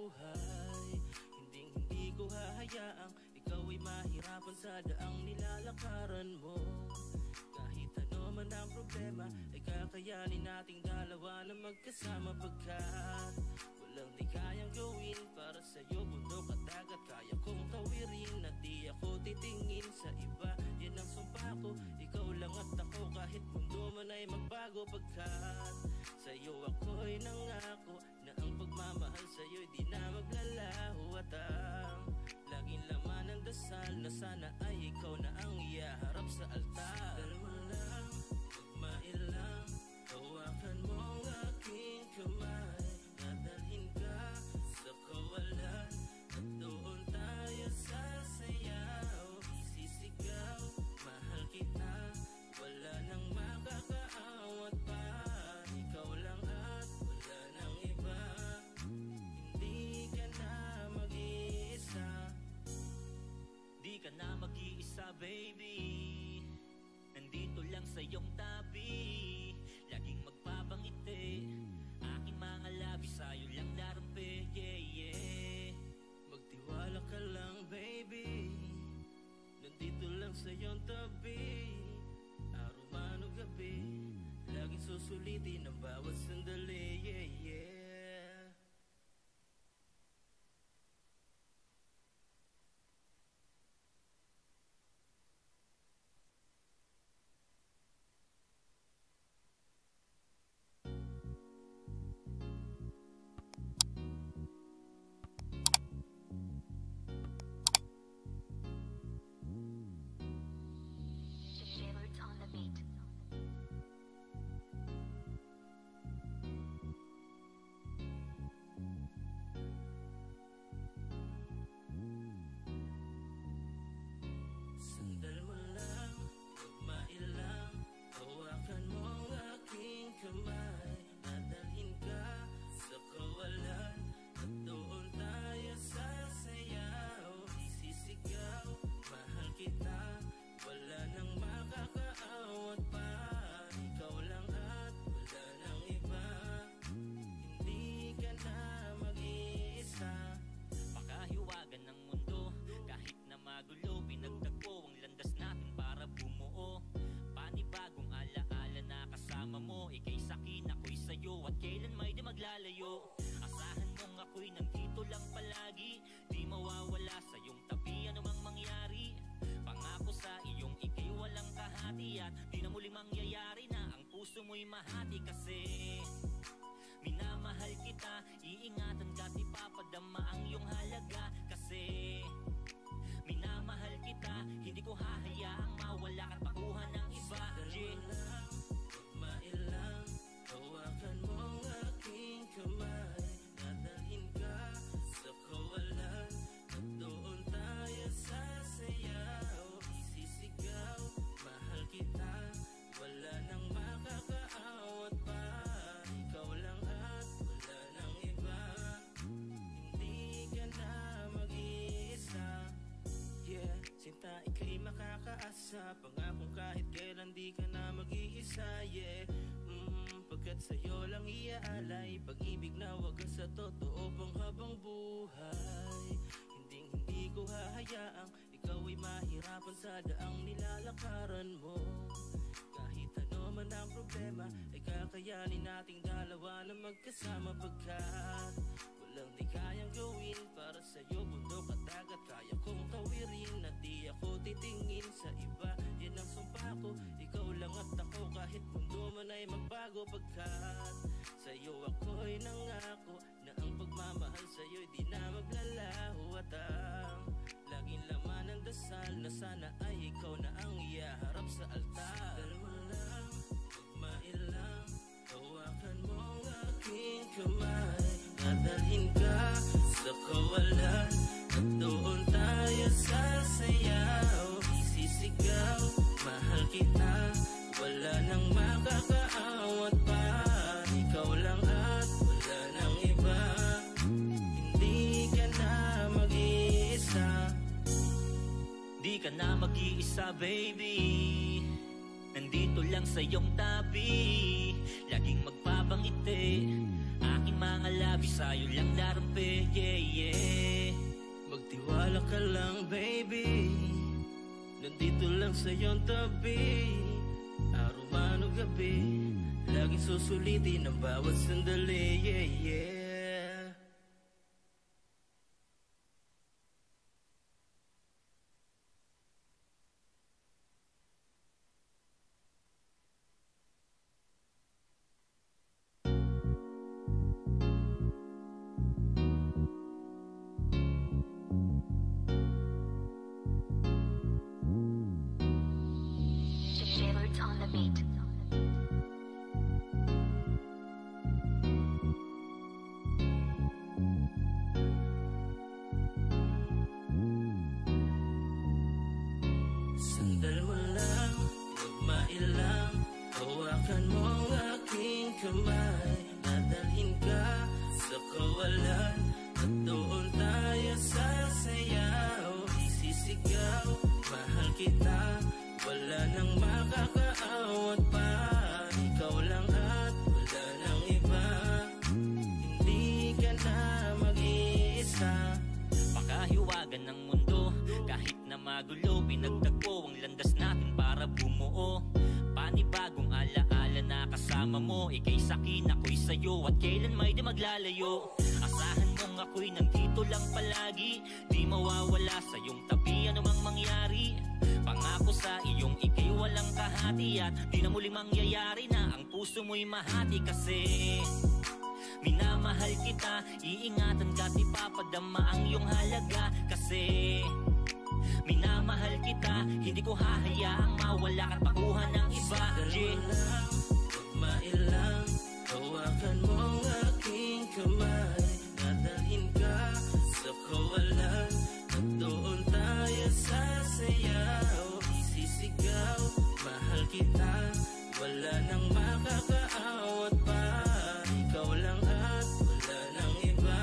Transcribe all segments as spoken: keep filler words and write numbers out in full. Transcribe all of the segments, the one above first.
buhay. Hinding hindi ko hahayaang ikaw ay mahirapan sa daang nilalakaran mo. Kahit ano man ang problema ay kakayanin nating dalawa na magkasama, pagkat walang di kayang gawin para sa'yo. Bundok at dagat kaya kong tawirin at di ako titingin sa iba. Yan ang sumpa ko, ikaw lang at ako, kahit mundo man ay magbago, pagkat sa'yo ako'y nangako na ang pagmamahal sa'yo'y di na maglalaho. At ang laging laman ng dasal na sana ay ikaw na ang ihaharap sa altar. Dalawa lang, magmailang, hawakan mo ang aking kamay, dadalhin ka sa kawalan at doon tayo sasayaw. Isisigaw, mahal kita, wala nang makakaawat pa. Ikaw lang at wala nang iba, hindi ka na mag-iisa. Di ka na mag-iisa, baby. Nandito lang sa iyong tabi, laging magpapangiti. Aking mga labi sa'yo lang darampi, yeah, yeah. Magtiwala ka lang, baby, nandito lang sa iyong tabi. Araw man o gabi, laging susulitin ang bawat sandali, yeah, yeah. Shepherds on the beat. Sandal mo lang, magmailang, hawakan mo ang aking kamay, dadalhin ka sa kawalan at doon tayo sasayaw. Isisigaw, mahal kita, wala nang makakaawat pa. Ikaw lang at wala nang iba, hindi ka na mag-iisa. Pakahiwagan ng mundo, kahit na magulo, pinagtagpo ang landas natin para bumuo. Panibagong alaala na kasama mo, ika'y sakin, ako'y sa'yo, at kailan may di maglalayo. Asahan mong ako'y nandito lang palagi, di mawawala sa iyong tabi anumang mangyari. Pangako sa iyong ika'y walang kahati, at di na muling mangyayari na ang puso mo'y mahati. Kasi minamahal kita, iingatan ka't ipapadama ang iyong halaga. Kasi minamahal kita, hindi ko hahayaang mawala ka't makuha ng iba. Dalawa lang, magmailang, hawakan mo ang aking kamay, dadalhin ka sa kawalan at doon tayo sasayaw. Isisigaw, mahal kita, wala nang makakaawat pa. Ikaw lang at wala nang iba, hindi ka na mag-iisa. Yeah, sinta ika'y makakaasa, pangakong kahit kailan di ka na mag-iisa, yeah. Mm, pagkat sa'yo lang iaalay, pag-ibig na wagas sa totoo pang habang buhay. Hinding hindi ko hahayaang ikaw ay mahirapan sa daang nilalakaran mo. Kahit ano man ang problema ay kakayanin nating dalawa na magkasama, pagkat walang di kayang gawin para sa'yo. Bundok at dagat kaya kong tawirin at di ako titingin sa iba. Yan ang sumpa ko, ikaw lang at ako, kahit mundo man ay magbago, pagkat sa'yo ako'y nangako na ang pagmamahal sa'yo'y di na maglalaho. At ang laging laman ng dasal na sana ay ikaw na ang ihaharap sa altar. Dalawa lang, magmailang, hawakan mo ang aking kamay, dadalhin ka sa kawalan at doon tayo sasayaw. Isisigaw, mahal kita, wala nang makakaawat pa. Ikaw lang at wala nang iba, hindi ka na mag-iisa. Di ka na mag-iisa, baby. Nandito lang sa iyong tabi, laging magpapangiti. Aking mga labi sa'yo lang larampe, yeah, yeah. Magtiwala ka lang baby, nandito lang sa iyong tabi. Araw man o gabi, laging susulitin ang bawat sandali, yeah, yeah. Shepherds on the beat. Sandal mo lang, magmailang, hawakan mo ang aking kamay. Dadalhin ka sa kawalan, at doon tayo sasayaw. Isisigaw, mahal kita, wala nang makakaawat pa. Ikaw lang at wala nang iba, hindi ka na mag-iisa. Pakahiwagan ng mundo, kahit na magulo, pinagtagpo ang landas natin para bumuo. Panibagong alaala na kasama mo, ika'y sakin, ako'y sa'yo, at kailan may di maglalayo. Asahan mong ako'y nandito lang palagi, di mawawala sa iyong tabi anumang mangyari. Pangako sa iyong ika'y walang kahati, at di na muling mangyayari na ang puso mo'y mahati. Kasi minamahal kita, iingatan ka't ipapadama ang iyong halaga. Kasi minamahal kita, hindi ko hahayaang mawala ka't pakuha ng iba. Sandal mo lang, magmailang, hawakan mo ang aking kamay. Dadalhin ka sa kawalan, at doon tayo sasayaw. Isisigaw, mahal kita, wala nang makakaawat pa. Ikaw lang at wala nang iba,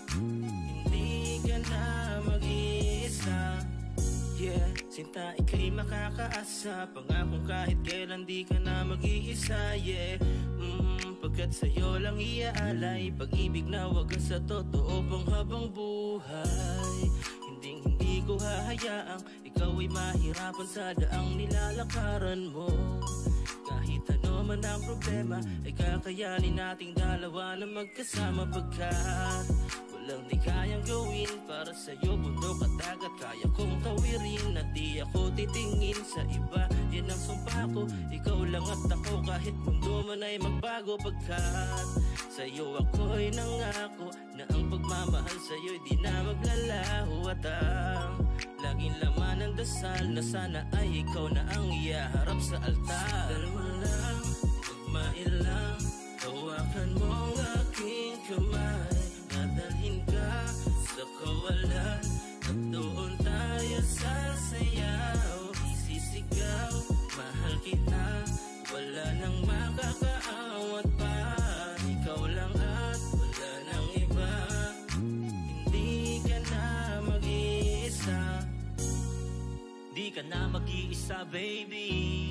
hindi ka na mag-iisa. Yeah, sinta ika'y makakaasa, pangakong kahit kailan di ka na mag-iisa. Yeah, mm, pagkat sa'yo lang iaalay, pag-ibig na wagas sa totoo pang habang buhay. Hinding hindi ko hahayaang ikaw ay mahirapan sa daang nilalakaran mo. Kahit ano man ang problema, ay kakayanin nating dalawa na magkasama. Pagkat walang di kayang gawin para sa'yo, bundok at dagat kaya kong tawirin. At di ako titingin sa iba, yan ang sumpa ko, ikaw lang at ako, kahit mundo man ay magbago. Pagkat sa'yo ako'y nangako na ang pagmamahal sa'yo'y di na maglalaho. At ang laging laman ng dasal na sana ay ikaw na ang iyaharap sa altar. Sandal mo lang, magmailang, hawakan mo ang aking kamay. Dadalhin ka sa kawalan, at doon tayo sasayaw. Isisigaw, mahal kita, wala nang makakaawat pa. Ikaw lang at wala nang iba, hindi ka na mag-iisa. Di ka na mag-iisa baby,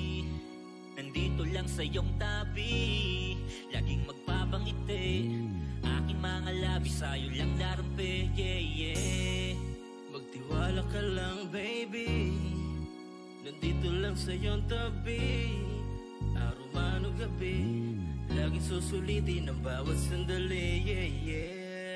nandito lang sa iyong tabi, laging magpapangiti. Aking mga labi sa'yo lang larampe, yeah, yeah. Magtiwala ka lang baby, nandito lang sa iyong tabi. Araw man o gabi, laging susulitin ang bawat sandali, yeah, yeah.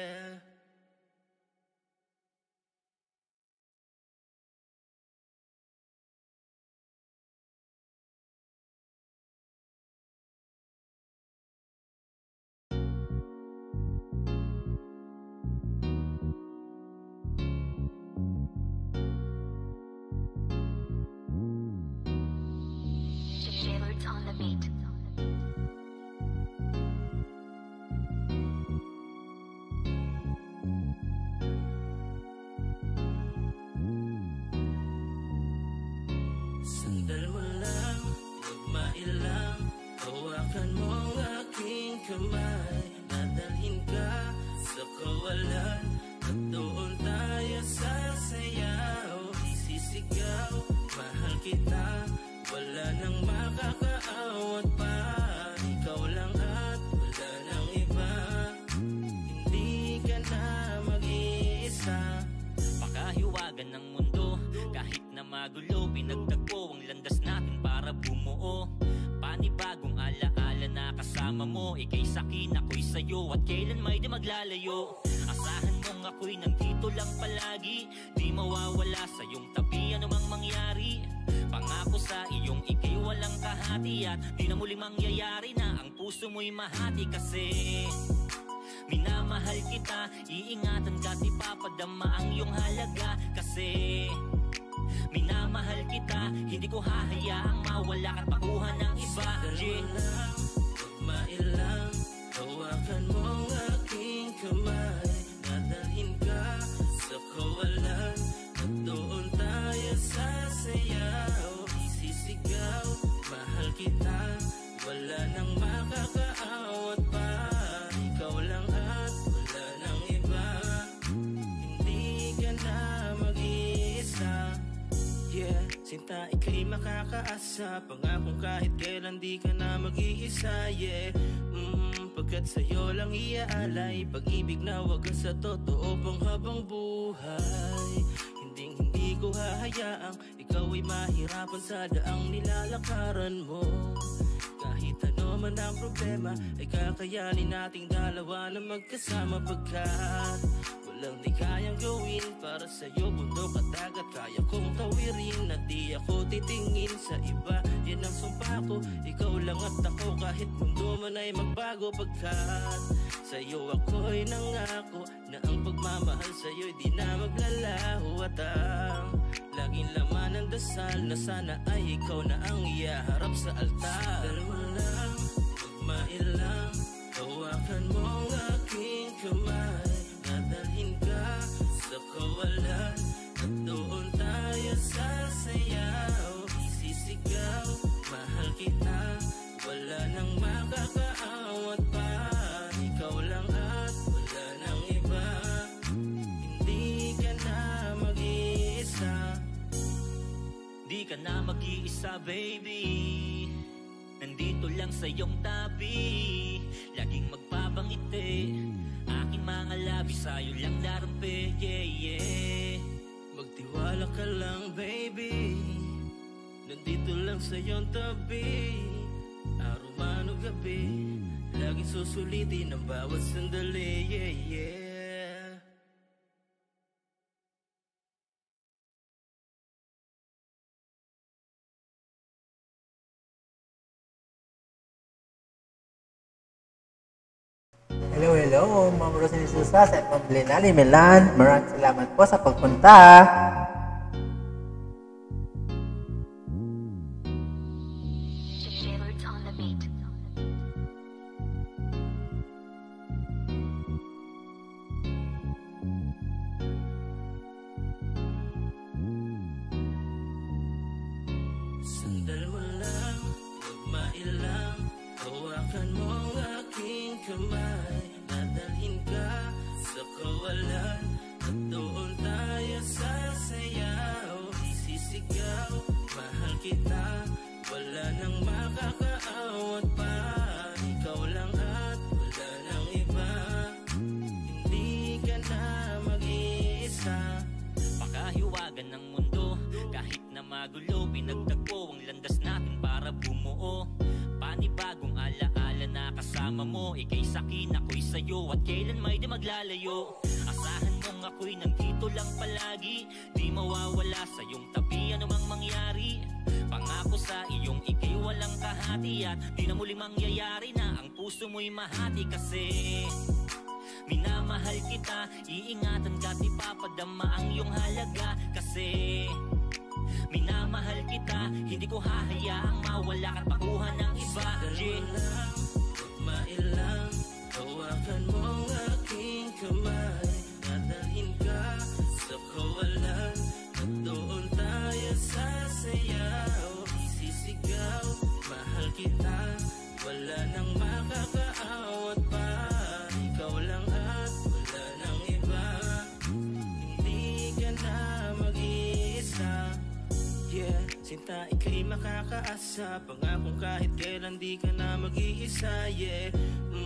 Shepherds on the beat. Sandal mo lang, magmailang, hawakan mo ang aking kamay. Dadalhin ka sa kawalan, at doon tayo sasayaw. Isisigaw, mahal kita, wala nang makakaawat pa. Ikaw lang at wala nang iba, hindi kahiwagan ng mundo. Kahit na magulo, pinagtagpo ang landas natin para bumuo. Panibagong alaala na kasama mo. Ika'y sakin, ako'y sa'yo, at kailan may di maglalayo. Asahan mong ako'y nandito lang palagi, di mawawala sa iyong tabi anumang mangyari. Pangako sa iyong ika'y walang kahati, at di na muling mangyayari na ang puso mo'y mahati. Kasi minamahal kita, iingatan ka't ipapadama ang iyong halaga. Kasi minamahal kita, hindi ko hahayaang mawala ka't pakuha ng iba. Sandali lang, magmailang, hawakan mo ang aking kamay. Nadalhin ka sa kawalan, at doon tayo sasayaw. Isisigaw, mahal kita, wala nang makakaawat pa. Ikaw lang at wala nang iba, hindi ka na mag-iisa. Yeah, sinta ika'y makakaasa, pangakong kahit kailan di ka na mag-iisa. Yeah, mm, pagkat sa'yo lang iaalay, pag-ibig na wagas sa totoo pang habang buhay. Hinding hindi ko hahayaang ikaw ay mahirapan sa daang nilalakaran mo. Kahit ano man ang problema, ay kakayanin nating dalawa na magkasama. Pagkat walang di kayang gawin para sa'yo, bundok at dagat kaya kong tawirin. At di ako titingin sa iba, yan ang sumpa ko. Ikaw lang at ako, kahit mundo man ay magbago. Pagkat sa'yo ako'y nangako na ang pagmamahal sa'yo'y di na maglalaho. At ang laging laman ng dasal na sana ay ikaw na ang iyaharap sa altar. Dalawa lang, magmailang, hawakan mo ang aking kamay. Nadalhin ka sa kawalan, at doon tayo sasayaw. Isisigaw, mahal kita, wala nang makakaawat pa. Ikaw lang at wala nang iba, hindi ka na mag-iisa. Di ka na mag-iisa, baby. Nandito lang sa iyong tabi, laging magpapangiti. Aking mga labi sa'yo lang larampe, yeah, yeah. Magtiwala ka lang, baby, nandito lang sa iyong tabi. Araw man o gabi, laging susulitin ang bawat sandali, yeah, yeah. Hello, hello, Ma'am Rosalie Susas at Ma'am Lenali Melan. Maraming salamat po sa pagpunta. Shivers on the beat. Sandal mo lang, magmailang, hawakan mo ang aking kamay. Nadalhin ka sa kawalan, at doon tayo sasayaw. Isisigaw, mahal kita, wala nang makakaawat pa. Ikaw lang at wala nang iba, hindi ka na mag-iisa. Pakahiwagan ng mundo, kahit na magulo, pinagtagpo ang landas natin para bumuo. Panibagong alaala na kasama mo. Ika'y sakin, ako'y sa'yo, at kailan may di maglalayo. Asahan mong ako'y nandito lang palagi, di mawawala sa iyong tabi anumang mangyari. Pangako sa iyong ika'y walang kahati, at di na muling mangyayari na ang puso mo'y mahati. Kasi minamahal kita, iingatan ka't ipapadama ang iyong halaga. Kasi minamahal kita, hindi ko hahayaang mawala ka't pakuha ng iba. Dalawa lang, magmailang, hawakan mo ang aking kamay. Nadalhin ka sa kawalan, at doon tayo sasayaw. Isisigaw, mahal kita, wala nang makakaawat pa. Ikaw lang at wala nang iba, hindi ka na mag-iisa. Yeah, sinta ika'y makakaasa, pangakong kahit kailan di ka na mag-iisa. Yeah, mm,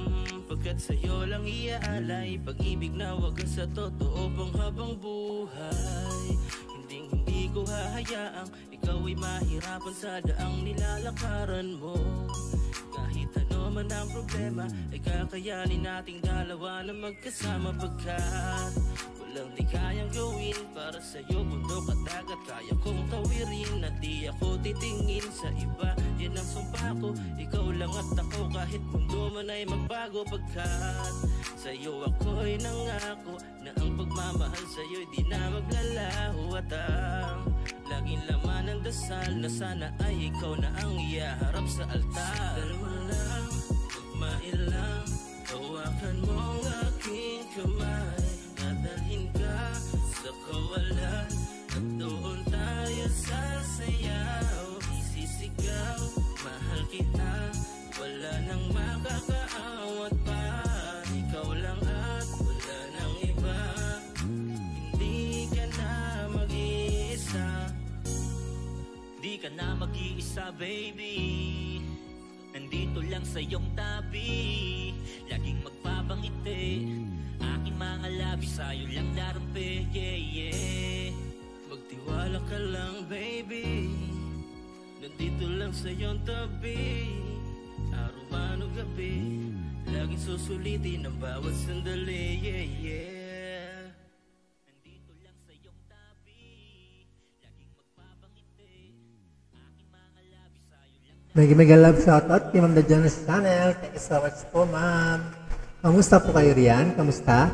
Pagkat sa'yo lang iaalay pag-ibig na wagas sa totoo pang habang buhay. Hindi hindi ko hahayaang ikaw ay mahirapan sa daang nilalakaran mo. Kahit ano man ang problema ay kakayanin nating dalawa na magkasama. Pagkat walang di kayang gawin para sa'yo, bundok at dagat kaya kong tawirin. At di ako titingin sa iba, yan ang sumpa ko. Ikaw lang at ako kahit mundo man ay magbago. Pagkat sa'yo ako'y nangako na ang pagmamahal sa'yo'y di na maglalaho. At ang laging laman ng dasal na sana ay ikaw na ang iyaharap sa altar. Dalawa lang, magmailang, hawakan mo ang aking kamay. Dadalhin ka sa kawalan at doon tayo sasayaw. Isisigaw, mahal kita, wala nang makakaawat pa. Ikaw lang at wala nang iba, hindi ka na mag-iisa. Di ka na mag-iisa baby, nandito lang sa iyong tabi. Laging magpapangiti, aking mga labi sa'yo lang darampi. Yeah, yeah. Magtiwala ka lang baby, nandito lang sa iyong tabi. Araw man o gabi, laging susulitin ang bawat sandali. Yeah, yeah. Nandito lang sa iyong tabi, laging magpapangiti, aking mga labi sa'yo lang. Mega mega love shoutout kay Ma'am Dajonas Channel. Thank you so much po, ma'am. Kamusta po kayo riyan? Kamusta?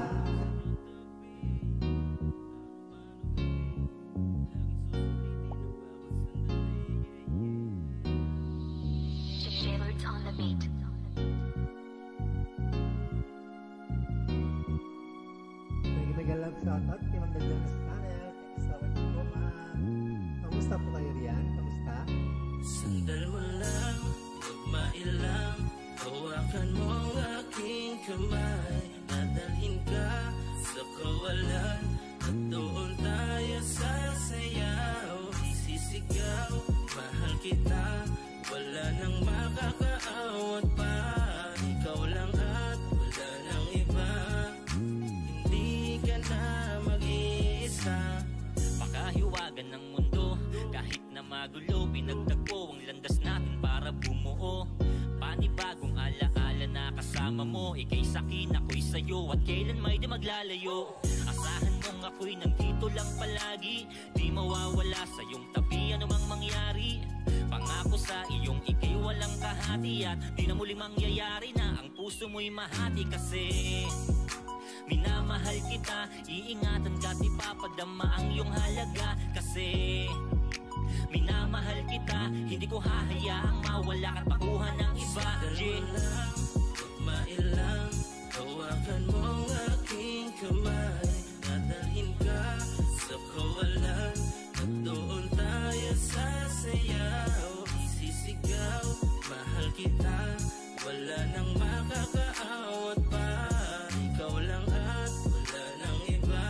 Shepard on the beat. Mega mega love shoutout kay Ma'am Dajonas Channel. Thank you so much po, ma'am. Kamusta po kayo riyan? Kamusta? Sandal mo lang, magmailang, hawakan mo ang aking kamay. Dadalhin ka sa kawalan at doon tayo sasayaw. Isisigaw, mahal kita, wala nang makakaawat pa. Ikaw lang at wala nang iba, hindi ka na mag-iisa. Pakahiwagan ng mundo, kahit na magulo, pinagtagpo ang landas natin para bumuo. Panibagong alaala na kasama mo, ika'y sakin, ako'y sa'yo, at kailan may di maglalayo. Asahan mong ako'y nandito lang palagi, di mawawala sa iyong tabi anumang mangyari. Pangako sa iyong ika'y walang kahati, at di na muling mangyayari na ang puso mo'y mahati. Kasi minamahal kita, iingatan ka, di papadama ang iyong halaga. Kasi minamahal kita, hindi ko hahayaang mawala at pakuha ng iba. Dalawa lang, magmailang, hawakan mo ang aking kamay. Dadalhin ka sa kawalan at doon tayo sasayaw. Isisigaw, mahal kita, wala nang makakaawat pa. Ikaw lang at wala nang iba,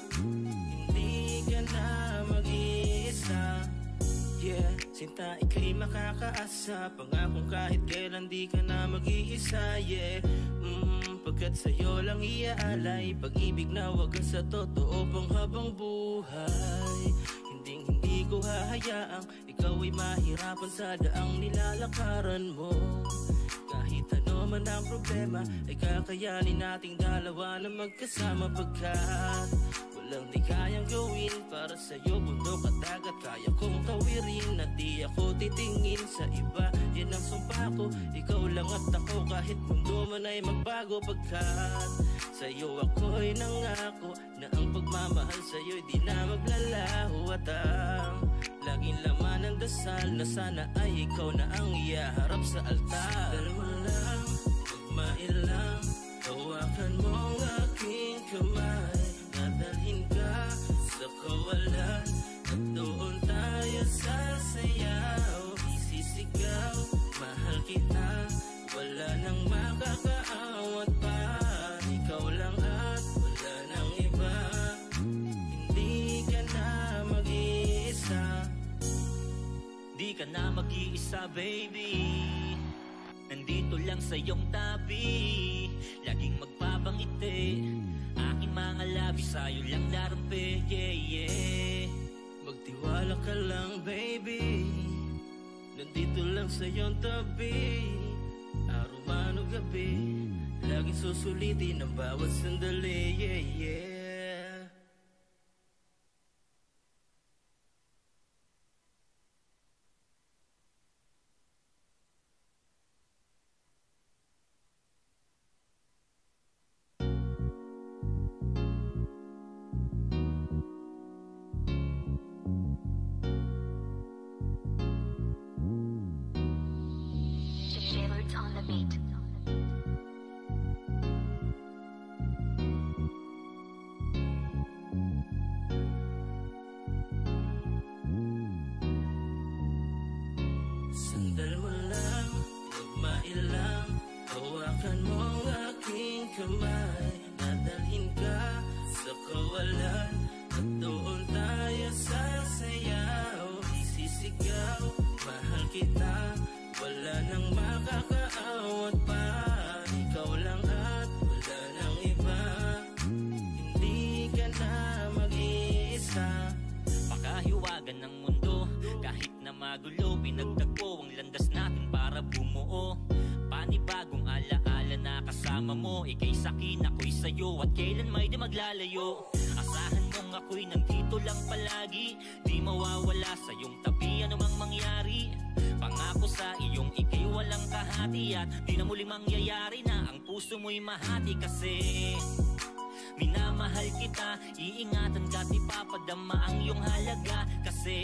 hindi ka na mag-iisa. Yeah, sinta ika'y makakaasa, pangakong kahit kailan di ka na mag-iisa. Yeah, mm, pagkat sa'yo lang iaalay pag-ibig na wagas sa totoo pang habang buhay. Hindi hindi ko hahayaang ikaw ay mahirapan sa daang nilalakaran mo. Kahit ano man ang problema ay kakayanin nating dalawa na magkasama. Pagkat walang di kayang gawin para sa'yo, bundok at dagat kaya kong tawirin. At di ako titingin sa iba, yan ang sumpa ko. Ikaw lang at ako kahit mundo man ay magbago. Pagkat sa'yo ako'y nangako na ang pagmamahal sa'yo'y di na maglalaho. At ang laging laman ng dasal na sana ay ikaw na ang iyaharap sa altar. Dalawa lang, magmailang, hawakan mo ang aking kamay. Dadalhin ka sa kawalan at doon tayo sasayaw. Isisigaw, mahal kita, wala nang makakaawat pa. Ikaw lang at wala nang iba, hindi ka na mag-iisa. Di ka na mag-iisa baby, nandito lang sa iyong tabi. magpapangiti. Aking mga labi sa'yo lang darampe, yeah, yeah. Magtiwala ka lang baby, nandito lang sa iyong tabi. Araw man o gabi, laging susulitin ang bawat sandali, yeah, yeah. Jailers on the beat. Sandal mo lang, magmailang, hawakan mo ang aking kamay. Dadalhin ka sa kawalan, at doon tayo sasayaw. Isisigaw, mahal kita, wala nang makakaawat pa. Ikaw lang at wala nang iba, hindi ka na mag-iisa. Pakahiwagan ng mundo, kahit na magulo, pinagtagpo ang landas natin para bumuo. Panibagong alaala na kasama mo, ika'y sakin, ako'y sa'yo, at kailan may di maglalayo. Asahan mong ako'y nandito lang palagi, di mawawala sa iyong tabi anumang mangyari. Pangako sa iyong ika'y walang kahati, at di na muling mangyayari na ang puso mo'y mahati. Kasi minamahal kita, iingatan ka, di papadama ang iyong halaga. Kasi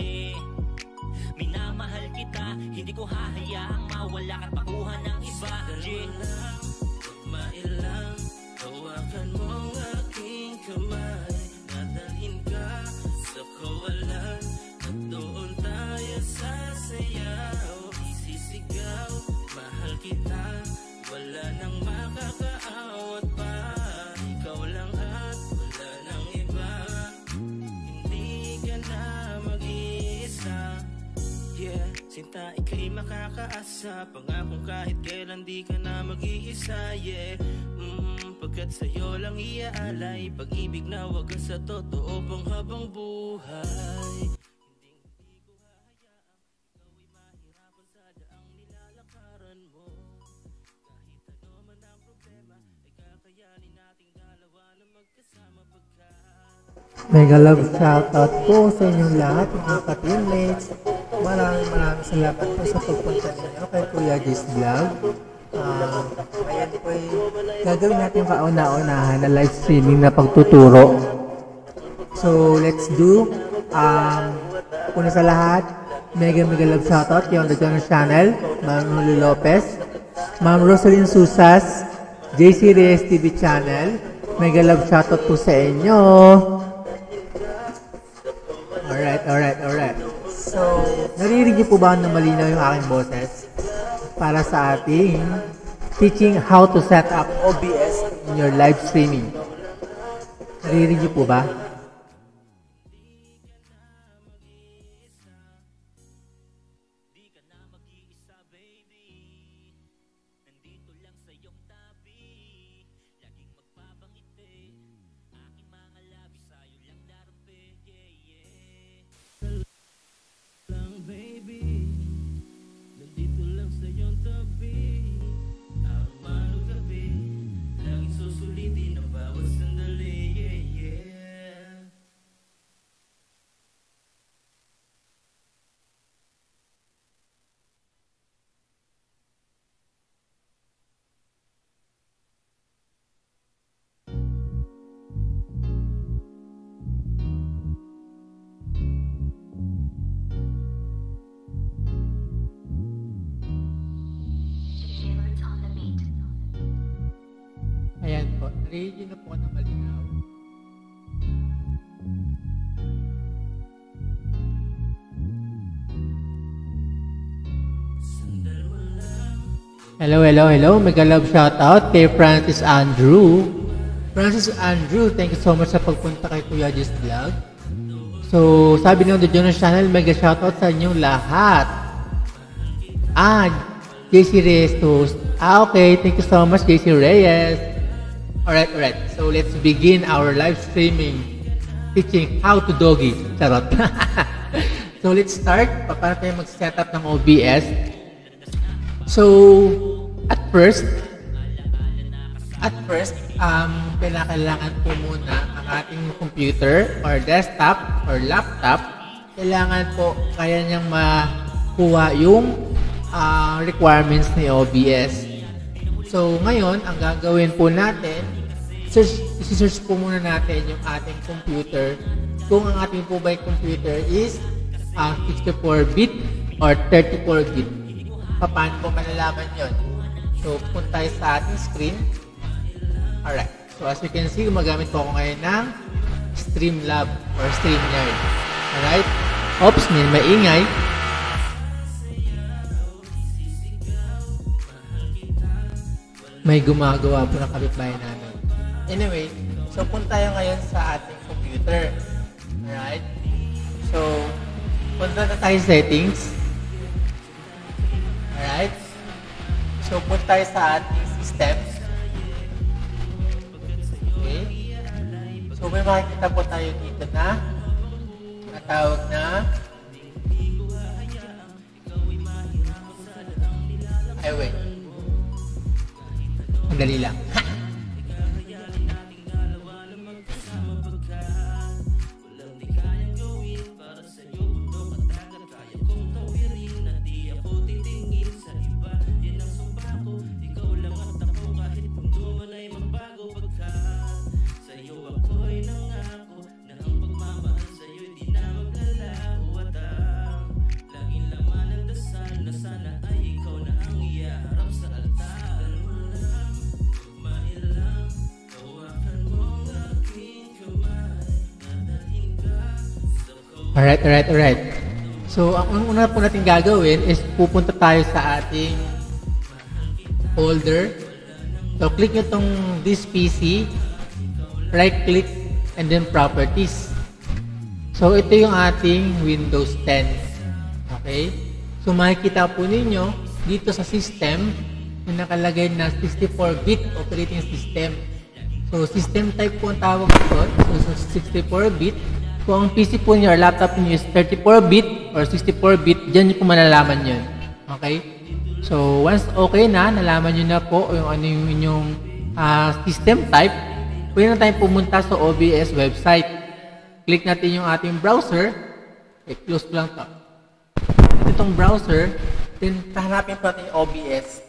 minamahal kita, hindi ko hahayaang mawala ka't pakuha ng iba. Sandal mo lang, magmailang, hawakan mo ang aking kamay. Dadalhin ka sa kawalan, at doon tayo sasayaw. Isisigaw, mahal kita, wala nang makakaawat pa. Ikaw lang at wala nang iba, hindi ka na mag-iisa. Yeah, sinta ika'y makakaasa, pangakong kahit kailan di ka na mag-iisa. Yeah, mm, pagkat sa'yo lang iaalay, pag-ibig na wagas sa totoo pang habang buhay. Hindi hindi ko hahayaang ikaw ay mahirapan sa daang nilalakaran mo. Kahit ano man ang problema, ay kakayanin nating dalawa na magkasama pagkat Mega love shoutout po sa inyong lahat, mga ka-teammates. Maraming maraming salamat po sa pagpunta ninyo kay Kuya J's Vlog. Uh, ayan po ay gagawin natin yung kauna-unahan na live streaming na pagtuturo. So, let's do. Um, una sa lahat, mega mega love shoutout yung The Jonas Channel, Ma'am Lulu Lopez, Ma'am Rosalyn Susas, J C Reyes T V Channel. Mega love shoutout po sa inyo. Alright, alright, alright. So, naririnig po ba na malinaw yung aking boses? Para sa ating teaching how to set up O B S in your live streaming. Naririnig po ba? Di ka na mag-iisa baby, nandito lang sa iyong tabi, laging magpapangiti. Aking mga labi sa'yo lang darampe, yeah, yeah. lang baby, nandito lang sa iyong tabi. Araw man o gabi, laging susulitin ang bawat sandali, yeah, yeah. Jailers on the beat. Ayan po, naririnig na po ng malinaw. Sandal mo lang, Hello, hello, hello. Mega love shoutout kay Francis Andrew. Francis Andrew, thank you so much sa pagpunta kay Kuya J's Vlog. So, sabi ng The Jonas Channel, mega shoutout sa inyong lahat. Ah, J C Reyes to. Ah, okay. Thank you so much, J C Reyes. Alright, alright. So let's begin our live streaming teaching how to doggy. Charot. So let's start. Paano tayo mag-set up ng O B S? So at first, at first, um, kailangan po muna ang ating computer or desktop or laptop. Kailangan po kaya niyang makuha yung uh, requirements ni O B S. So ngayon, ang gagawin po natin, search, isi-search po muna natin yung ating computer. Kung ang ating po ba computer is uh, sixty-four bit or thirty-four bit. Paano po malalaman yun? So, punta tayo sa ating screen. Alright. So, as you can see, gumagamit po ako ngayon ng Streamlab or StreamYard. Alright. Oops, may maingay. May gumagawa po ng kapitbahay namin. Anyway, so punta tayo ngayon sa ating computer. Alright. So, punta na tayo sa settings. Alright. So, punta tayo sa ating system. Okay. So, may makikita po tayo dito na natawag na ay, wait. Madali lang. Alright, alright, alright. So, ang una po natin gagawin is pupunta tayo sa ating folder. So, click nyo itong this P C, right click, and then properties. So, ito yung ating Windows ten. Okay? So, makikita po ninyo dito sa system yung nakalagay na sixty-four bit operating system. So, system type po ang tawag ito. So, sixty-four bit. Kung ang P C po niyo or laptop niyo is thirty-four bit or sixty-four bit, dyan niyo po malalaman yun. Okay? So, once okay na, nalaman niyo na po yung ano yung inyong uh, system type, pwede na tayong pumunta sa O B S website. Click natin yung ating browser. Okay, close ko lang to. Itong browser, then tahanapin po natin yung O B S.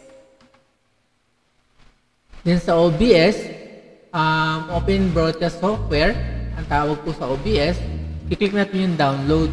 Then sa O B S, um, open broadcast software, ang tawag po sa O B S, i-click natin yung download.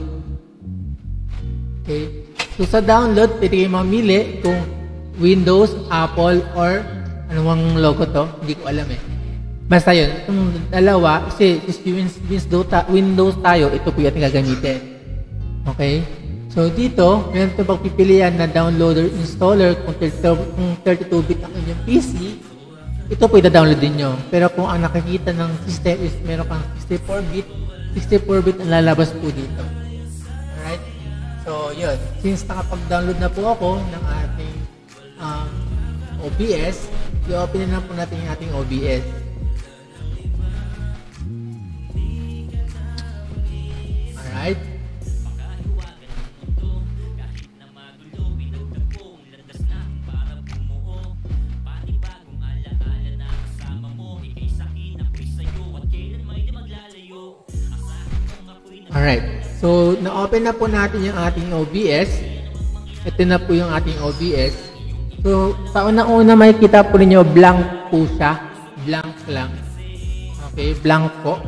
Okay. So sa download, pwede kayo mamili kung Windows, Apple, or ano bang logo to? Hindi ko alam eh. Basta yun, itong dalawa, kasi Windows tayo, ito po yung ating gagamitin. Okay. So dito, meron itong pagpipilian na downloader, installer, kung thirty-two bit ang inyong P C, ito po i-download din nyo. Pero kung ang nakikita ng system is meron kang sixty-four bit, sixty-four bit ang lalabas po dito. Alright? So, yun. Since nakapag-download na po ako ng ating um, O B S, i-open na po natin yung ating O B S. Alright? Alright, so na-open na po natin yung ating O B S. Ito na po yung ating O B S. So, sa unang-una makikita po ninyo, blank po siya. Blank lang. Okay, blank po.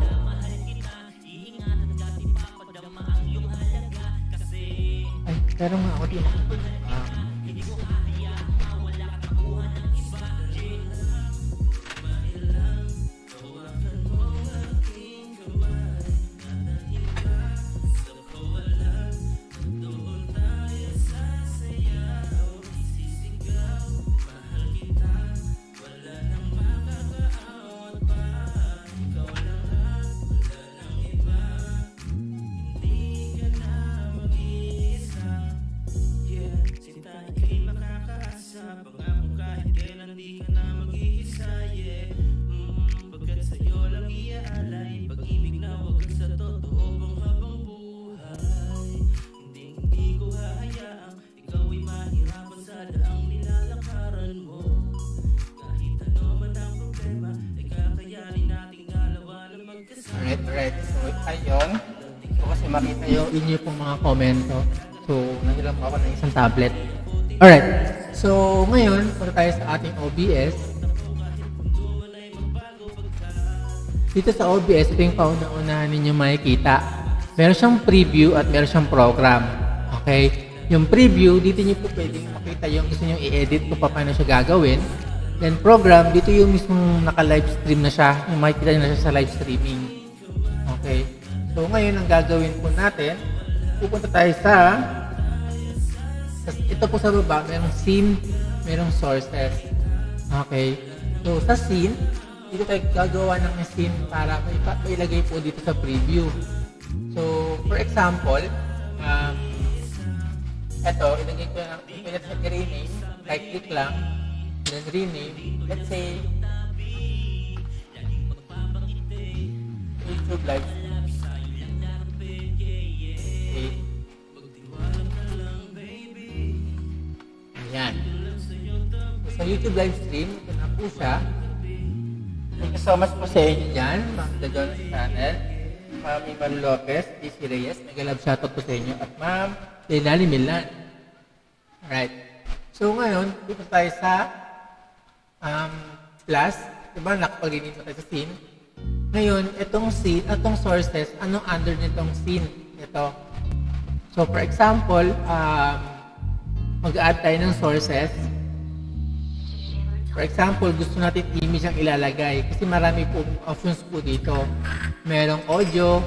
Ay, pero nga ako din. Ah. Alright, alright. So, ayun. So, kasi makita yung inyo pong mga komento. So, nandiyan po ako ng isang tablet. Alright. So, ngayon, punta tayo sa ating O B S. Dito sa O B S, ito yung pauna-unahan ninyo makikita. Meron siyang preview at meron siyang program. Okay? Yung preview, dito nyo po pwedeng makita yung gusto nyo i-edit kung paano siya gagawin. Then program, dito yung mismong naka-live stream na siya. Yung makikita nyo na siya sa live streaming. Okay? So, ngayon, ang gagawin po natin, pupunta tayo sa ito po sa baba, merong scene, merong sources. Okay? So, sa scene, dito tayo gagawa ng scene para mailagay po dito sa preview. So, for example, um, ito, ilagay ko na, let's say, rename, right click lang, then rename, let's say, YouTube Live. Okay. Ayan. So, sa YouTube live stream, ito na po siya. Thank you so much po sa inyo dyan, Ma'am The Jones Channel, Ma'am Iman Lopez, D C Reyes, nag-love shoutout po sa inyo, at Ma'am Leilani Milan. Alright. So ngayon, dito tayo sa um, plus, diba nakapag-rename na tayo sa scene. Ngayon, itong scene, itong sources, anong under nitong scene? Ito. So for example, um, mag-add tayo ng sources. For example, gusto natin image ang ilalagay kasi marami po options po dito. Merong audio,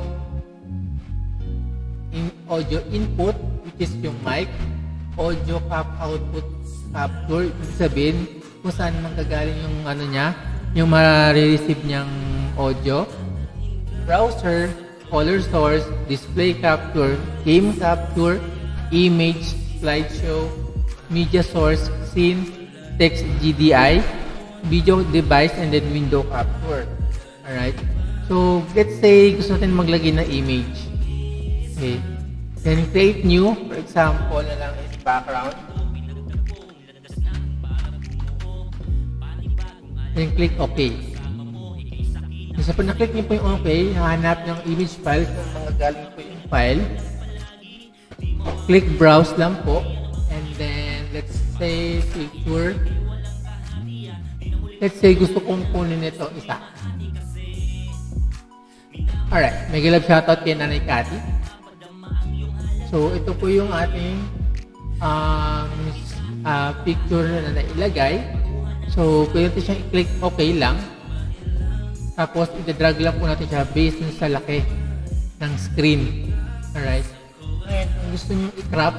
in, audio input, which is yung mic, audio cap output capture, ibig sabihin kung saan manggagaling yung ano niya, yung ma-receive niyang audio. Browser, color source, display capture, game capture, image, slideshow, media source, scene, text G D I, video device, and then window capture. Alright? So, let's say gusto natin maglagay ng image. Okay. Then create new, for example, na lang is background. Then click OK. So, pag na-click niyo po yung OK, hahanap ng image file kung mga galing po yung file. Click browse lang po. And then, let's say, picture. Let's say, gusto kong kunin ito isa. Alright, may galab shoutout kay Nanay Cathy. So, ito po yung ating um, uh, picture na nailagay. So, pwede natin siyang i-click OK lang. Tapos, i-drag lang po natin siya based sa laki ng screen. Alright. Ngayon, kung gusto nyo i-crop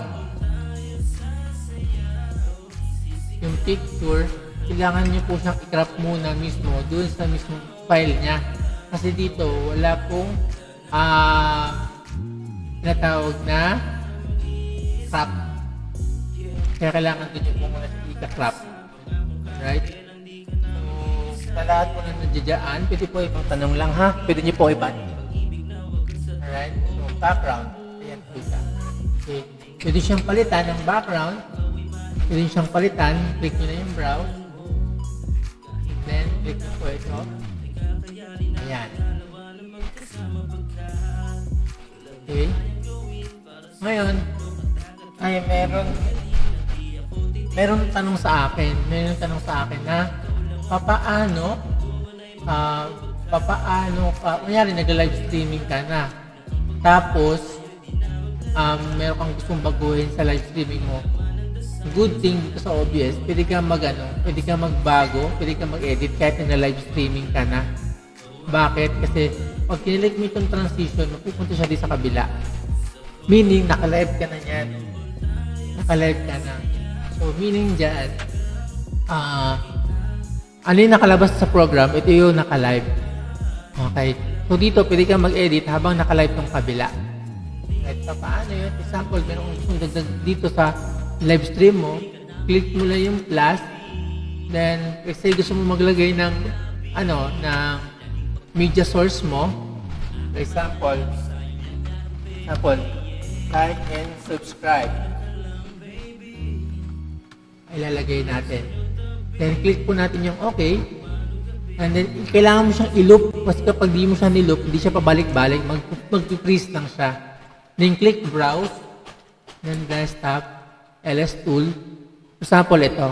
yung picture, kailangan nyo po siyang i-crop muna mismo doon sa mismo file niya. Kasi dito, wala pong uh, tinatawag na crop. Kaya kailangan doon nyo po muna siya i-crop. Right? So, sa lahat po na nandiyan, pwede po ibang tanong lang ha. Pwede nyo po i-ban. Alright? So, background. Ayan po siya. Okay. Pwede siyang palitan ng background. Pwede siyang palitan. Click nyo na yung browse. And then, click nyo po ito. Ayan. Okay. Ngayon, ay meron meron tanong sa akin. Meron tanong sa akin na papaano uh, papaano ka, kunyari nag-live streaming ka na. Tapos, um, meron kang gustong baguhin sa live streaming mo. Good thing dito sa O B S, pwede ka mag ano, pwede ka magbago, pwede ka mag-edit kahit na live streaming ka na. Bakit? Kasi pag kinilig mo itong transition, mapupunta siya di sa kabila. Meaning, naka-live ka na yan. Naka-live ka na. So, meaning dyan, ah, uh, ano yung nakalabas sa program, ito yung naka-live. Okay? So, dito, pwede ka mag-edit habang naka-live tong kabila. Right? So, paano yun? Example, meron kong dagdag dito sa live stream mo, click mo lang yung plus, then, kasi gusto mo maglagay ng, ano, ng media source mo. For example, example, like and subscribe. Ilalagay natin. Then, click po natin yung OK. And then, kailangan mo siyang i-loop kasi kapag di mo siya ni-loop, hindi siya pabalik-balik, mag mag-freeze lang siya. Then, click Browse. Then, Desktop, L S Tool. For example, ito.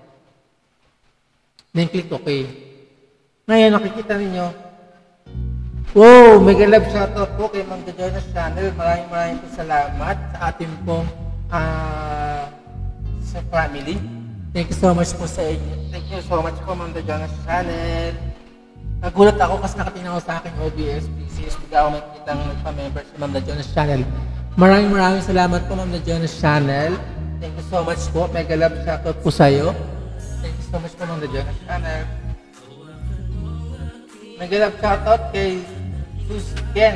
Then, click OK. Ngayon, nakikita ninyo, wow! Mega love shoutout po kay Ma'am Jonas Channel. Maraming maraming po salamat sa ating pong uh, sa family. Thank you so much po sa inyo. Thank you so much po, Ma'am Jonas Channel. Nagulat ako kasi nakatingin ako sa aking O B S P C S. Bigla ako makikita ng nagpa-member sa Ma'am Jonas Channel. Maraming maraming salamat po, Ma'am Jonas Channel. Thank you so much po. Mega love shoutout po sa iyo. Thank you so much po, Ma'am Jonas Channel. Mega love shoutout kay Susken.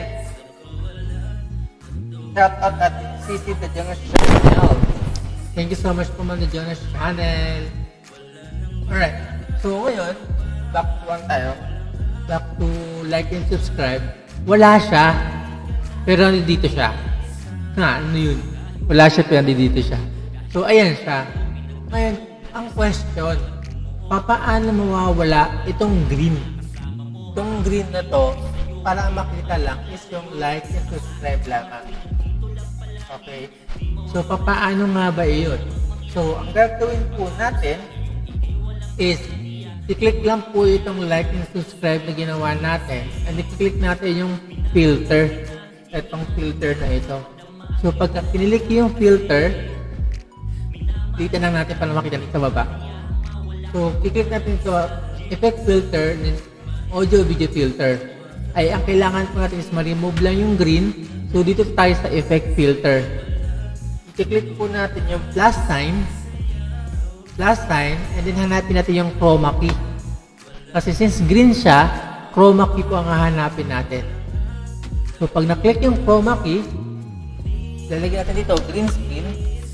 Shoutout at C C The Jonas Channel. Thank you so much po, Ma'am Jonas Channel. Alright. So, ngayon, back to one tayo. Back to like and subscribe. Wala siya, pero nandito siya. Ha, ano yun? Wala siya, pero nandito siya. So, ayan siya. Ngayon, ang question, papaano mawawala itong green? Itong green na to, para makita lang, is yung like and subscribe lamang. Okay? So, papaano nga ba iyon? So, ang gagawin po natin is i-click lang po itong like and subscribe na ginawa natin and i-click natin yung filter. Itong filter na ito. So, pagka pinilik yung filter, dito lang natin para makita dito sa baba. So, i-click natin ito, effect filter, then audio video filter. Ay, ang kailangan po natin is ma-remove lang yung green. So, dito tayo sa effect filter. I-click po natin yung plus sign, plus sign, and then hanapin natin yung chroma key. Kasi since green siya, chroma key po ang hahanapin natin. So, pag na-click yung chroma key, lalagyan natin dito, green screen.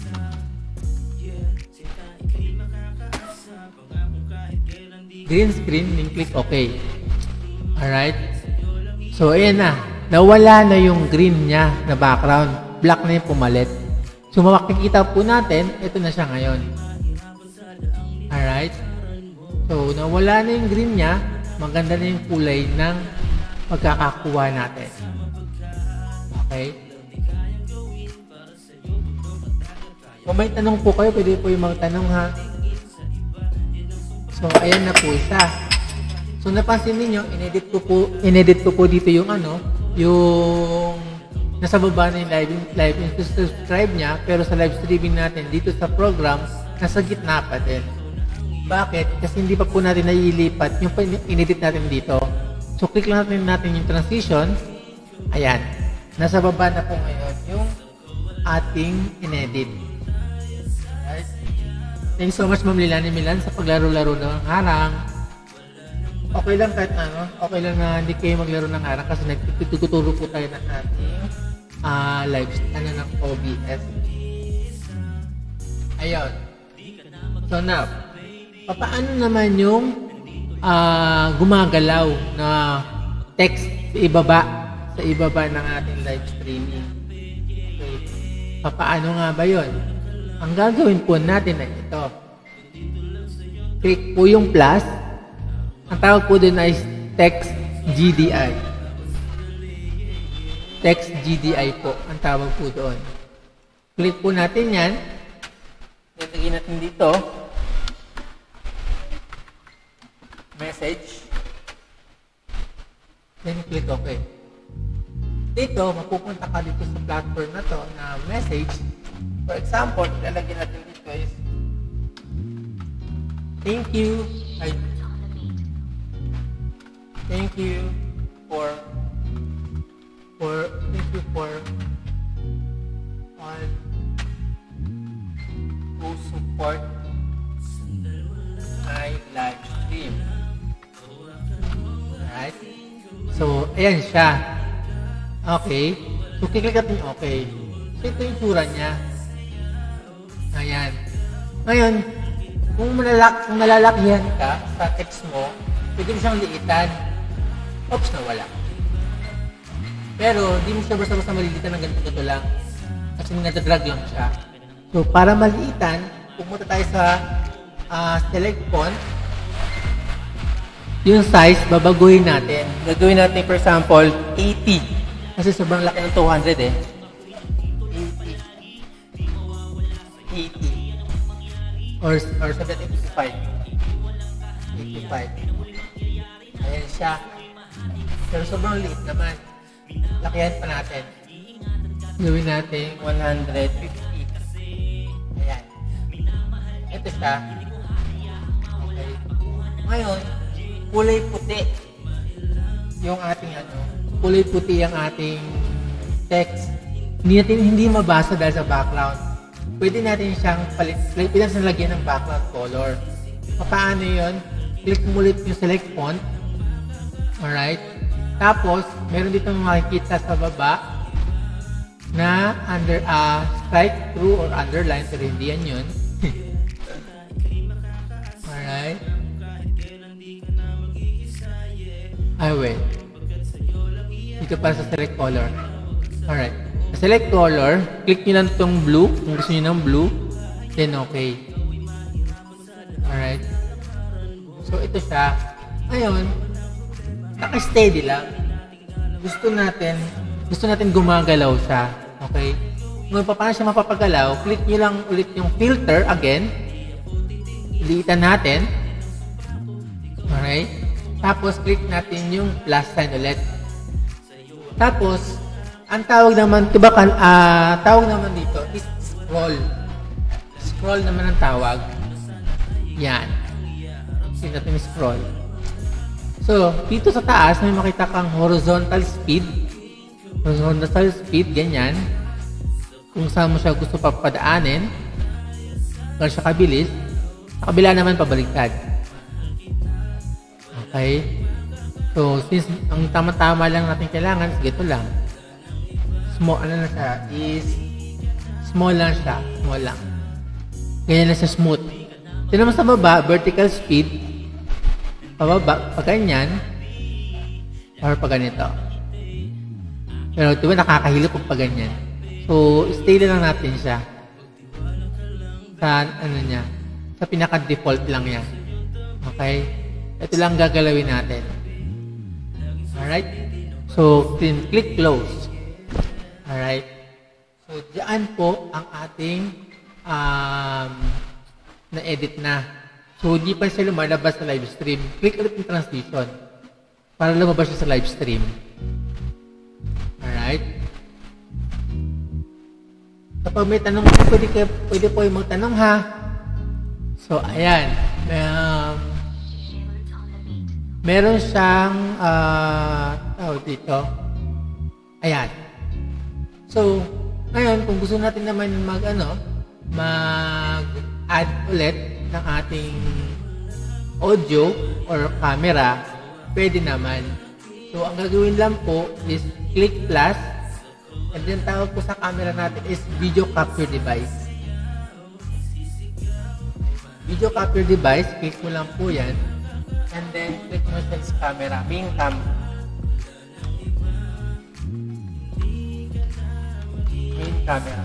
Green screen, then click OK. Alright? So, ayan na. Nawala na yung green niya na background. Black na yung pumalit. So, makikita po natin, ito na siya ngayon. Alright? So, nawala na yung green niya, maganda na yung kulay ng pagkakakuha natin. Okay? Kung may tanong po kayo, pwede po yung magtanong ha. So, ayan na po siya. So, napansin niyo, inedit ko po, inedit ko po dito yung ano, yung nasa baba na yung live, live and subscribe niya, pero sa live streaming natin dito sa program, nasa gitna pa din. Bakit? Kasi hindi pa po natin naiilipat yung inedit natin dito. So, click lang natin natin yung transition. Ayan. Nasa baba na po ngayon yung ating inedit. Right? Thank you so much, Ma'am Lilani Milan, sa paglaro-laro ng harang. Okay lang kahit ano, okay lang na hindi kayo maglaro ng harang kasi nagtuturo po tayo ng ating uh, live, ano ng O B S. Ayun. So now, paano naman yung uh, gumagalaw na text sa ibaba, sa ibaba ng ating live streaming? Okay. Paano nga ba yun? Ang gagawin po natin ay ito. Click po yung plus. Ang tawag po din ay text G D I. Text G D I po ang tawag po doon. Click po natin yan. Lagyan natin dito. Message. Then click OK. Dito, mapupunta ka dito sa platform na to na message. For example, lalagyan natin dito is thank you. I Thank you for for thank you for all who support my live stream. Alright? So, ayan siya. Okay. So, kiklik natin yung okay. So, ito yung tsura niya. Ayan. Ngayon, kung, malalak, kung nalalakihan ka sa text mo, pwede mo siyang liitan. Oops, nawala. Pero, di mo siya basta-basta malilitan ng ganito-ganito lang. Kasi nadadrag lang siya. So, para maliitan, pumunta tayo sa uh, select font. yung size, babaguhin natin. Gagawin natin, for example, eighty. Kasi sobrang laki ng two hundred eh. eighty. Or, or sabihin eighty-five. eighty-five. Ayan siya. Pero sobrang liit naman. Lakihan pa natin. Gawin natin one hundred fifty. Ayan. Ito siya. Okay. Ngayon, kulay puti yung ating ano, kulay puti ang ating text. Hindi natin hindi mabasa dahil sa background. Pwede natin siyang palit, pwede natin lagyan ng background color. Paano yun? Click mo ulit yung select font. Alright? Tapos, meron dito makikita sa baba na under a uh, strike through or underline, pero hindi yan yun. Alright? Ay, wait. Dito para sa select color. Alright. Sa select color, click nyo lang itong blue. Kung gusto nyo ng blue, then okay. Alright. So, ito siya. Ngayon, naka-steady lang. Gusto natin, gusto natin gumagalaw siya. Okay? Ngayon, paano siya mapapagalaw? Click nyo lang ulit yung filter again. Liitan natin. Alright? Tapos, click natin yung plus sign ulit. Tapos, ang tawag naman, diba kan, uh, tawag naman dito is scroll. Scroll naman ang tawag. Yan. Sige natin scroll. So, dito sa taas, may makita kang horizontal speed. Horizontal speed, ganyan. Kung saan mo siya gusto papadaanin. Kung siya kabilis. Sa kabila naman, pabaliktad. Okay? So, since ang tama-tama lang natin kailangan, sige ito lang. Small, ano na siya, is small lang siya. Small lang. Ganyan lang siya smooth. Ito naman sa baba, vertical speed. Pababa, pag ganyan. Or pag ganito. Pero diba nakakahilo kung pag ganyan. So, stay lang natin siya. Sa, ano niya, sa pinaka-default lang yan. Okay? Ito lang gagalawin natin. Alright? So, click close. Alright? So, diyan po ang ating um, na-edit na. So, hindi pa siya lumalabas sa live stream. Click ulit yung transition para lumabas siya sa live stream. Alright? Kapag may tanong, pwede, kayo, pwede po yung magtanong ha. So, ayan. Um, meron siyang uh, tawag dito. Ayan. So, ngayon, kung gusto natin naman mag, ano, mag-add ulit ng ating audio or camera, pwede naman. So, ang gagawin lang po is click plus, and then tawag po sa camera natin is video capture device. Video capture device, click mo lang po yan, and then click mo sa camera, main cam. Main camera.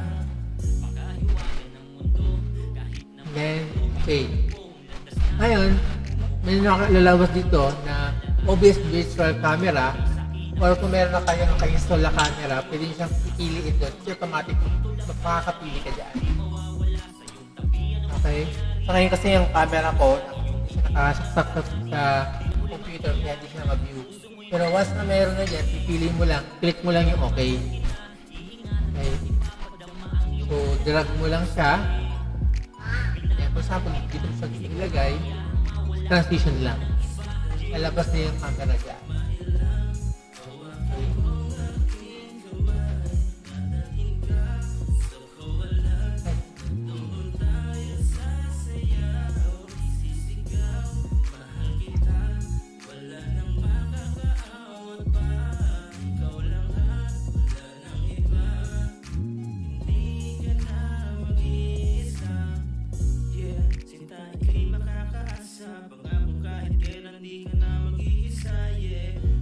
And then, okay. Ngayon, may nakalabas dito na O B S virtual camera, or kung meron na kayo naka-install na camera, pwede nyo siyang pipiliin doon. So, automatic, makakapili ka dyan. Okay? So, ngayon kasi yung camera ko, hindi siya nakasaksak sa computer, kaya hindi siya ma-view. Pero once na meron na dyan, pipili mo lang, click mo lang yung okay. Okay? So, drag mo lang siya. Ayan, for example, dito sa ilagay, transition lang. Lalabas na yung camera dyan. Pangako kahit kailan di ka na mag-iisa, yeah.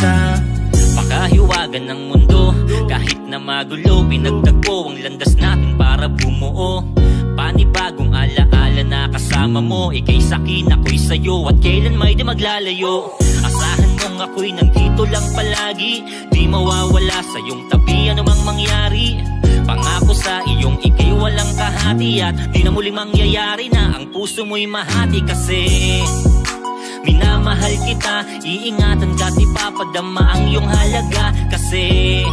mag-iisa. Pakahiwagan ng mundo, kahit na magulo, pinagtagpo ang landas natin para bumuo. Panibagong alaala na kasama mo, ika'y sakin, ako'y sa'yo, at kailan may di maglalayo. Asahan mong ako'y nandito lang palagi, di mawawala sa iyong tabi anumang mangyari. Pangako sa iyong ika'y walang kahati, at di na muling mangyayari na ang puso mo'y mahati. Kasi minamahal kita, iingatan ka't ipapadama ang iyong halaga. Kasi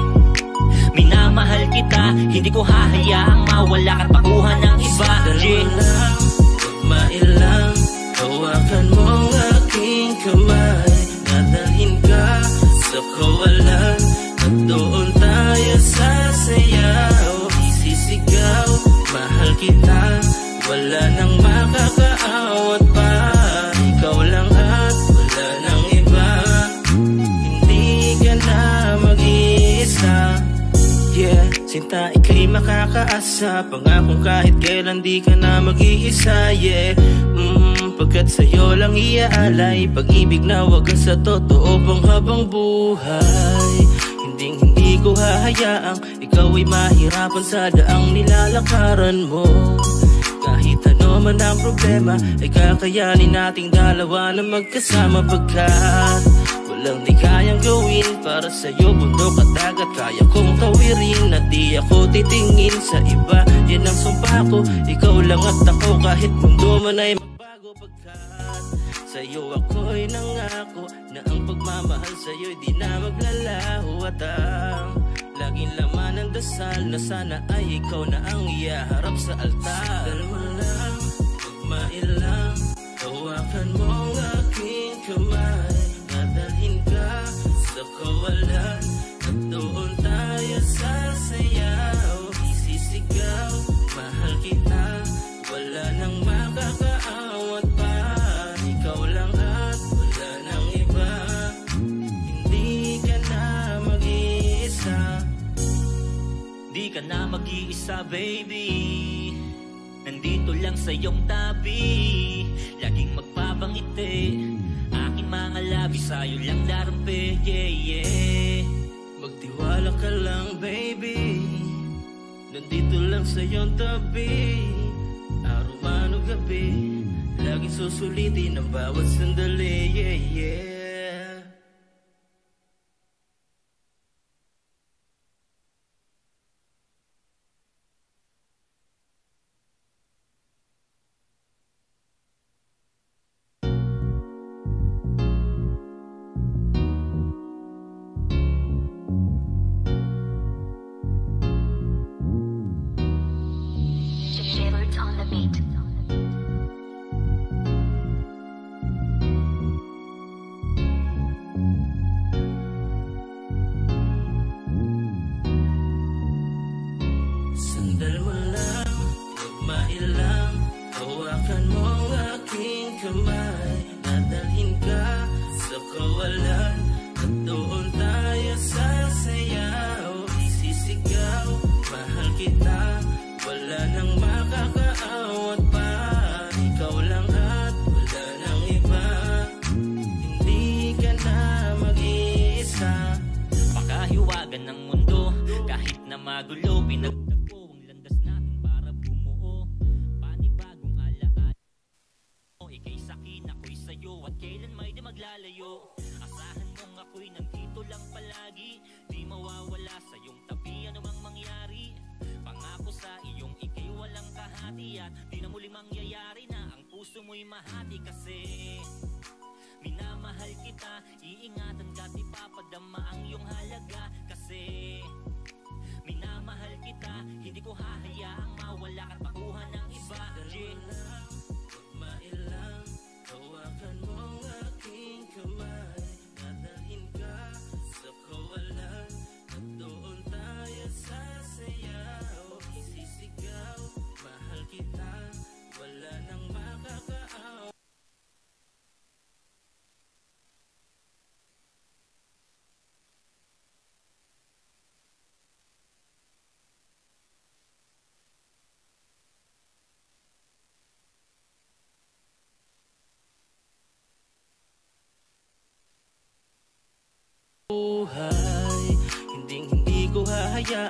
minamahal kita, hindi ko hahayaang mawala ka't pakuha ng iba. Dalawa lang, magmailang, hawakan mo ang aking kamay. Nadalhin ka sa kawalan, at doon tayo sasayaw. Isisigaw, mahal kita, wala nang makakaawat pa. Ikaw lang at wala nang iba, hindi ka na mag-iisa. Yeah, sinta ika'y makakaasa, pangakong kahit kailan di ka na mag-iisa. Yeah, mm, pagkat sa'yo lang iaalay, pag-ibig na wagas sa totoo pang habang buhay. Hinding hindi ko hahayaang ikaw ay mahirapan sa daang nilalakaran mo. Kahit ano man ang problema, ay kakayanin nating dalawa na magkasama. Pagkat walang di kayang gawin para sa'yo, bundok at dagat kaya kong tawirin. At di ako titingin sa iba, yan ang sumpa ko. Ikaw lang at ako, kahit mundo man ay magbago. Pagkat sa'yo ako'y nangako na ang pagmamahal sa'yo'y di na maglalaho. At ang laging laman ng dasal na sana ay ikaw na ang iyaharap sa altar. Dalawa lang, magmailang, hawakan mo ang aking kamay. Nadalhin ka sa kawalan, at doon tayo sasayaw. Isisigaw, mahal kita, wala nang makakaawat pa. Ikaw lang at wala nang iba, hindi ka na mag-iisa. Di ka na mag-iisa, baby, nandito lang sa iyong tabi, laging magpapangiti. Aking mga labi sa'yo lang darampe, yeah, yeah. Magtiwala ka lang, baby, nandito lang sa iyong tabi. Araw man o gabi, laging susulitin ang bawat sandali, yeah, yeah. Shivers on the beat. Sandal mo lang, magmailang, hawakan mo ang aking kamay. Nadalhin ka sa kawalan, at doon tayo sasayaw. Isisigaw, mahal kita, wala nang makakaawat pa. Ikaw lang at wala nang iba, hindi ka na mag-iisa. Pakahiwagan ng mundo, kahit na magulo, pinagtagpo ang landas natin para bumuo. Panibagong alaala mo, ika'y sakin, ako'y sa'yo, at kailan may di maglalayo. Asahan mong ako'y nandito lang palagi, di mawawala sa iyong tabi anumang mangyari. Pangako sa iyong ika'y walang kahati, at di na muling mangyayari na ang puso mo'y mahati. Kasi minamahal kita, iingatan ka't ipapadama ang iyong halaga. Kasi minamahal kita, hindi ko hahayaang mawala ka't pakuha ng iba. Yeah. Magmailang, hawakan mo ang aking kamay. Nadalhin ka sa kawalan, at doon tayo sasayaw. Isisigaw, mahal kita, wala nang makakaaw.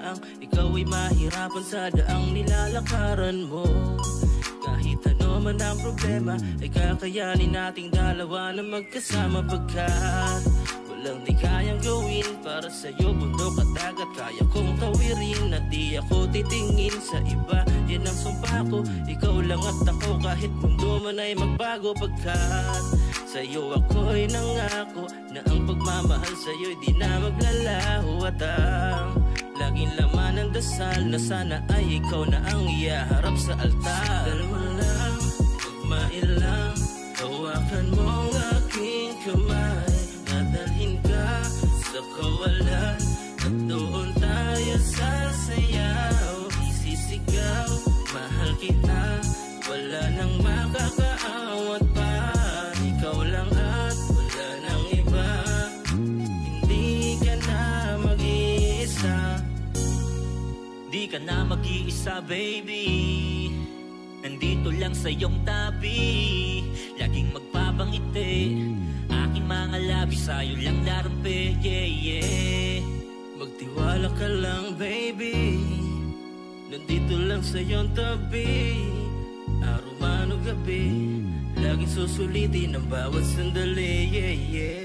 lang ikaw ay mahirapan sa daang nilalakaran mo. Kahit ano man ang problema ay kakayanin nating dalawa na magkasama, pagkat walang di kayang gawin para sa'yo. Bundok at dagat kaya kong tawirin at di ako titingin sa iba. Yan ang sumpa ko, ikaw lang at ako, kahit mundo man ay magbago, pagkat sa'yo ako'y nangako na ang pagmamahal sa'yo'y di na maglalaho. At ang laging laman ng dasal na sana ay ikaw na ang iyaharap sa altar. Dalawa lang, magmailang, hawakan mo ang aking kamay, dadalhin ka sa kawalan at doon tayo sasayaw. Isisigaw, mahal kita, wala nang makakaawat pa. Ikaw lang at wala nang iba, hindi ka na mag-iisa. Di ka na mag-iisa, baby. Nandito lang sa iyong tabi, laging magpapangiti. Aking mga labi sa'yo lang larampe, yeah, yeah. Magtiwala ka lang, baby, nandito lang sa iyong tabi. Araw man o gabi, laging susulitin ang bawat sandali, yeah, yeah.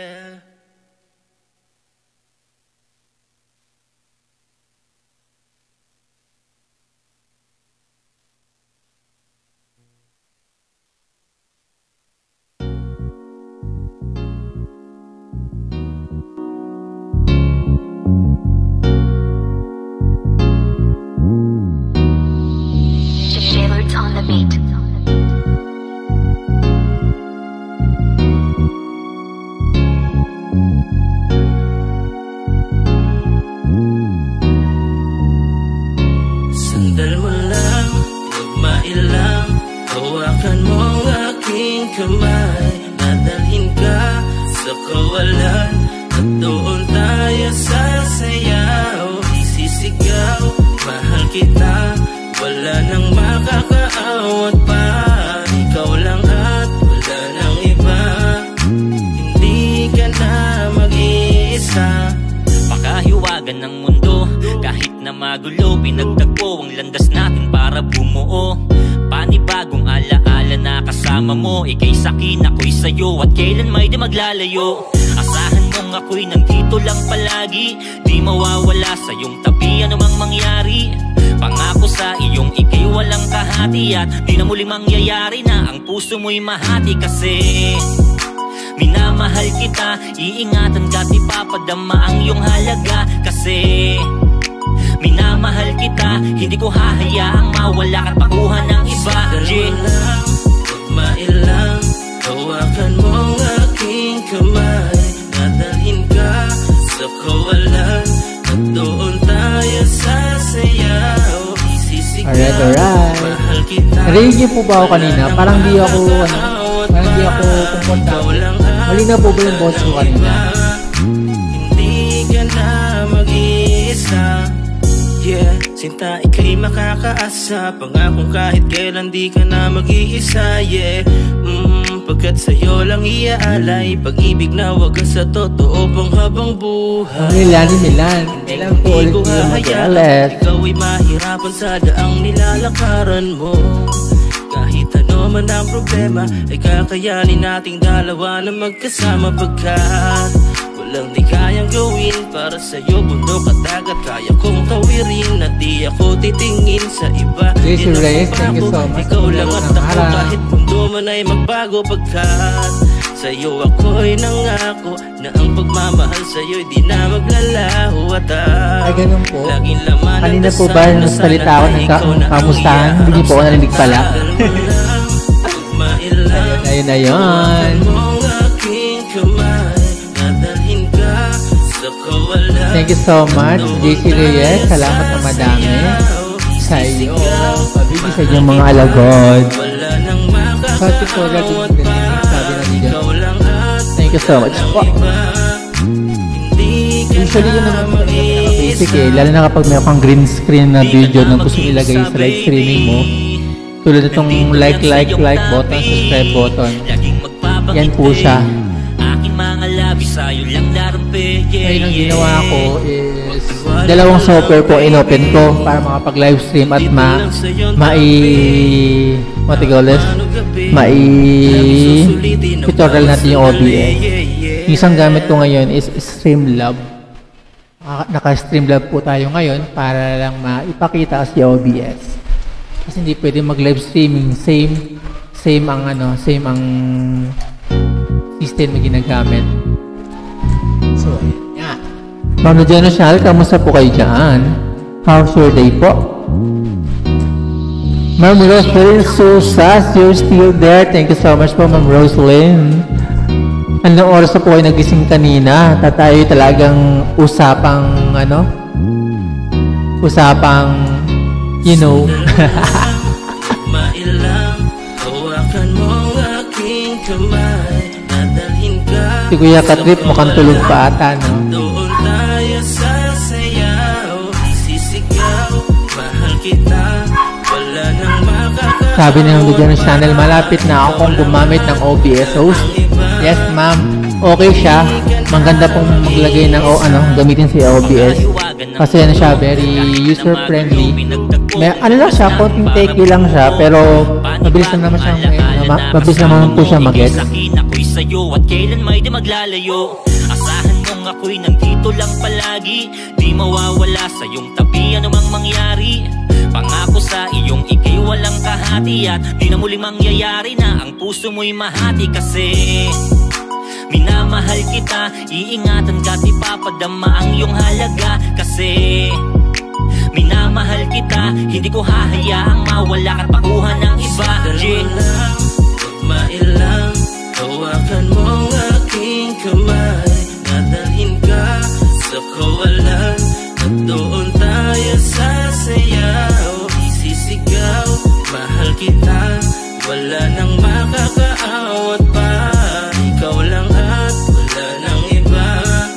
Shepherds on the beat. Sandal mo lang, magmailang, hawakan mo ang aking kamay, dadalhin ka sa kawalan at doon tayo sasayaw. Isisigaw, mahal kita, wala nang makakaawat pa. Ikaw lang at wala nang iba, hindi ka na mag-iisa. Pakahiwagan ng mundo, kahit na magulo, pinagtagpo ang landas natin para bumuo. Panibagong alaala na kasama mo, ika'y sakin, ako'y sa'yo, at kailan may di maglalayo. Asahan mong ako'y nandito lang palagi, di mawawala sa iyong tabi anumang mangyari. Pangako sa iyong ika'y walang kahati, at di na muling mangyayari na ang puso mo'y mahati. Kasi minamahal kita, iingatan ka't ipapadama ang iyong halaga. Kasi minamahal kita, hindi ko hahayaang mawala ka't pakuha ng iba. Dalawa lang, magmailang, hawakan mo ang aking kamay, dadalhin ka sa kawalan at doon tayo sasayaw. Isisigaw, Alright, alright. mahal kita. Narinig niyo po ba ako kanina? Parang di ako, ano, parang di ako komportable. Malinaw po ba yung boss ko kanina? Hindi ka na mag-iisa, yeah. Sinta, ika'y makakaasa, pangakong kahit kailan di ka na mag-iisa, yeah. mm, Pagkat sa'yo lang iaalay, pag-ibig na wagas sa totoo pang habang buhay. Milan, Milan. Kailan po ulit Hindi ko yung hahayaan mag-alet? ikaw ay mahirapan sa daang nilalakaran mo. Kahit ano man ang problema ay kakayanin nating dalawa na magkasama, pagkat walang di kayang gawin para sa'yo. Bundok at dagat kaya kong tawirin at di ako titingin sa iba. J C Yan ang Reyes, thank you sumpa so ko, much. ikaw lang at Magandang ako, araw. kahit mundo man ay magbago, pagkat sa'yo ako'y nangako na ang pagmamahal sa'yo'y di na maglalaho. At Ay, ganun po. laging laman ng Kanina po dasal ba na nung sana salita ako ay ng ikaw na ang kamustahan? Hindi niyo po ako narinig pala. Ayun, Ayun, ayun. Thank you so much, J C Reyes. Salamat na madami sa iyo. Pabili sa inyong mga alagod. Sa tutorial din din sabi na niyo. Thank you so much po. Usually yun naman po basic eh. Lalo na kapag may kang green screen na video na gusto ilagay sa live streaming mo. Tulad itong like, like, like button, subscribe button. Yan po siya. Aking mga labi sa'yo lang larampe, yeah, Ngayon ang yeah. ginawa ko is dalawang software po inopen ko para makapag live stream at ma mai what you call this mai tutorial natin yung O B S. Yung isang gamit ko ngayon is Streamlab. Naka-Streamlab po tayo ngayon para lang maipakita si O B S. Kasi hindi pwede mag-live streaming same same ang ano, same ang system na ginagamit. So, yeah. Ma'am Jano Shal, kamusta po kayo dyan? How's your day po? Ma'am Roslyn Susas, you're still there. Thank you so much po, Ma'am Roslyn. Anong oras na po kayo nagising kanina? Tatayo talagang usapang, ano? Usapang, you know. Mailang, hawakan mo ang aking kamay. Nadalhin ka. Si Kuya Katrip mukhang tulog pa ata, no? Doon tayo sa sayaw. Isisigaw, mahal kita. Wala nang makaka. Sabi ng Bigyan Channel, malapit na akong gumamit ng O B S host. Yes, ma'am. Okay siya. Maganda pong maglagay ng o ano, gamitin si O B S. Kasi ano siya, very user-friendly. May ano lang siya, konting techy lang siya, pero mabilis na naman siya, ano, ma mabilis naman po siya mag-gets. Ako'y sa'yo at kailan may di maglalayo. Asahan mong ako'y nandito lang palagi. Di mawawala sa iyong tabi anumang mangyari. Pangako sa iyong ikay walang kahati. At di na muling mangyayari na ang puso mo'y mahati. Kasi minamahal kita, iingatan ka, di papadama ang iyong halaga. Kasi minamahal kita, hindi ko hahayaang mawala ka pakuhan ng iba. Dalawa lang, huwag mailang. Hawakan mo ang aking kamay. Nadalhin ka sa kawalan. At doon tayo sa sayaw. Isisigaw, mahal kita. Wala nang makakaawat pa. Ikaw lang at wala nang iba.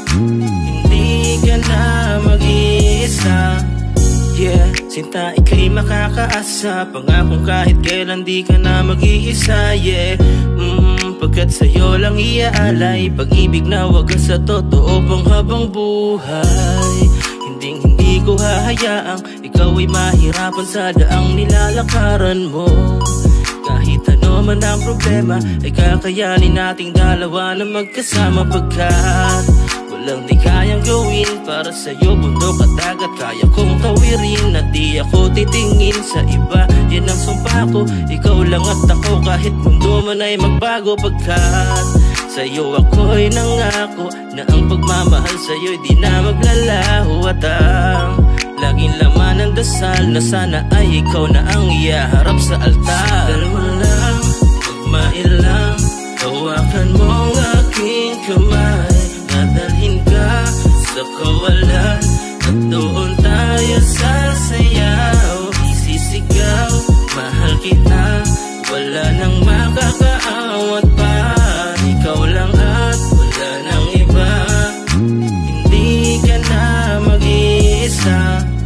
Hindi ka na mag-iisa. Yeah, sinta ika'y makakaasa. Pangakong kahit kailan di ka na mag-iisa. Yeah, mm, pagkat sa'yo lang iaalay. Pag-ibig na wagas sa totoo pang habang buhay. Hinding hindi ko hahayaang ikaw ay mahirapan sa daang nilalakaran mo. Kahit ano man ang problema ay kakayanin nating dalawa na magkasama. Pagkat walang di kayang gawin para sa'yo, bundok at dagat kaya kong tawirin. At di ako titingin sa iba, yan ang sumpa ko. Ikaw lang at ako kahit mundo man ay magbago. Pagkat sa'yo ako'y nangako na ang pagmamahal sa'yo'y di na maglalaho. At ang laging laman ng dasal na sana ay ikaw na ang iyaharap sa altar. Dalawa lang, huwag mailang. Hawakan mo ang aking kamay. Nadalhin ka sa kawalan. At doon tayo sa sayaw. Isisigaw, mahal kita. Wala nang makakaawat pa. Ikaw lang at wala nang iba. Hindi ka na mag-iisa.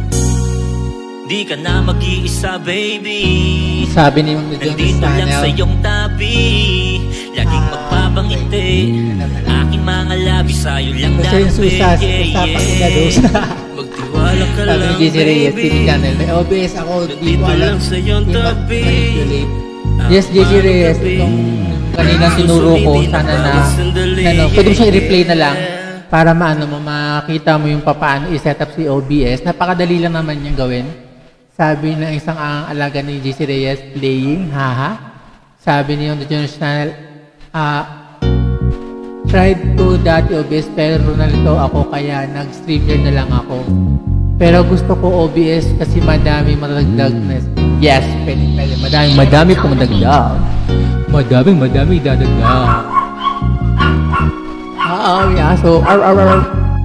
Di ka na mag-iisa, baby. Sabi ni Ma'am Nandito lang sa iyong tabi. Laging magpapangiti. Aking mga labi sa'yo lang Gusto yung susas, usapang ikados. Magtiwala ka Sabi ni lang, J J Reyes, T V baby. channel. May O B S ako, di ko Nandito alam. lang sa iyong Di tabi. mag-manipulate. Yes, J J Reyes, itong kanina tinuro ko, sana na, ano, pwede mo siya i-replay na lang para maano mo, makita mo yung papaano i-set up si O B S. Napakadali lang naman yung gawin. Sabi ng isang ang alaga ni J C Reyes, playing, haha. Sabi niyo yung Jonas Channel, ah, tried to dati O B S pero nalito ako kaya nag-streamer na lang ako. Pero gusto ko O B S kasi madami madagdagness. Yes, pwede, pwede. Madami, madami pong dagdag. Madaming, madami dadagdag. Ah, oh, yeah. So, ar, ar, ar.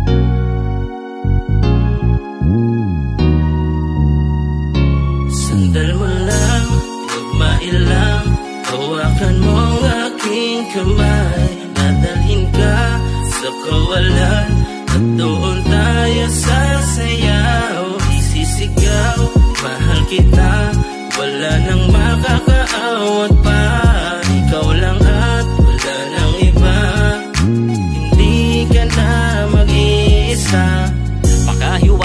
Sandal mo lang, huwag mailang. Hawakan mo ang aking kamay. Nadalhin ka sa kawalan. At doon tayo sa sayaw. Isisigaw, mahal kita. Wala nang makakaawat pa. Ikaw lang at wala nang iba. Hindi ka na mag-iisa. Pakahiwa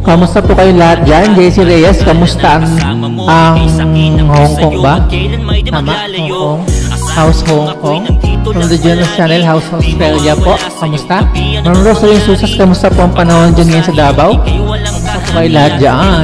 Kamusta po kayo lahat dyan? J C Reyes, kamusta ang, ang Hong Kong ba? Tama, Hong Kong. House Hong Kong. From the Jonas Channel, House Australia po. Kamusta? Ma'am Rosalie Susas, kamusta po ang panahon dyan ngayon sa Davao? Kamusta po kayo lahat dyan?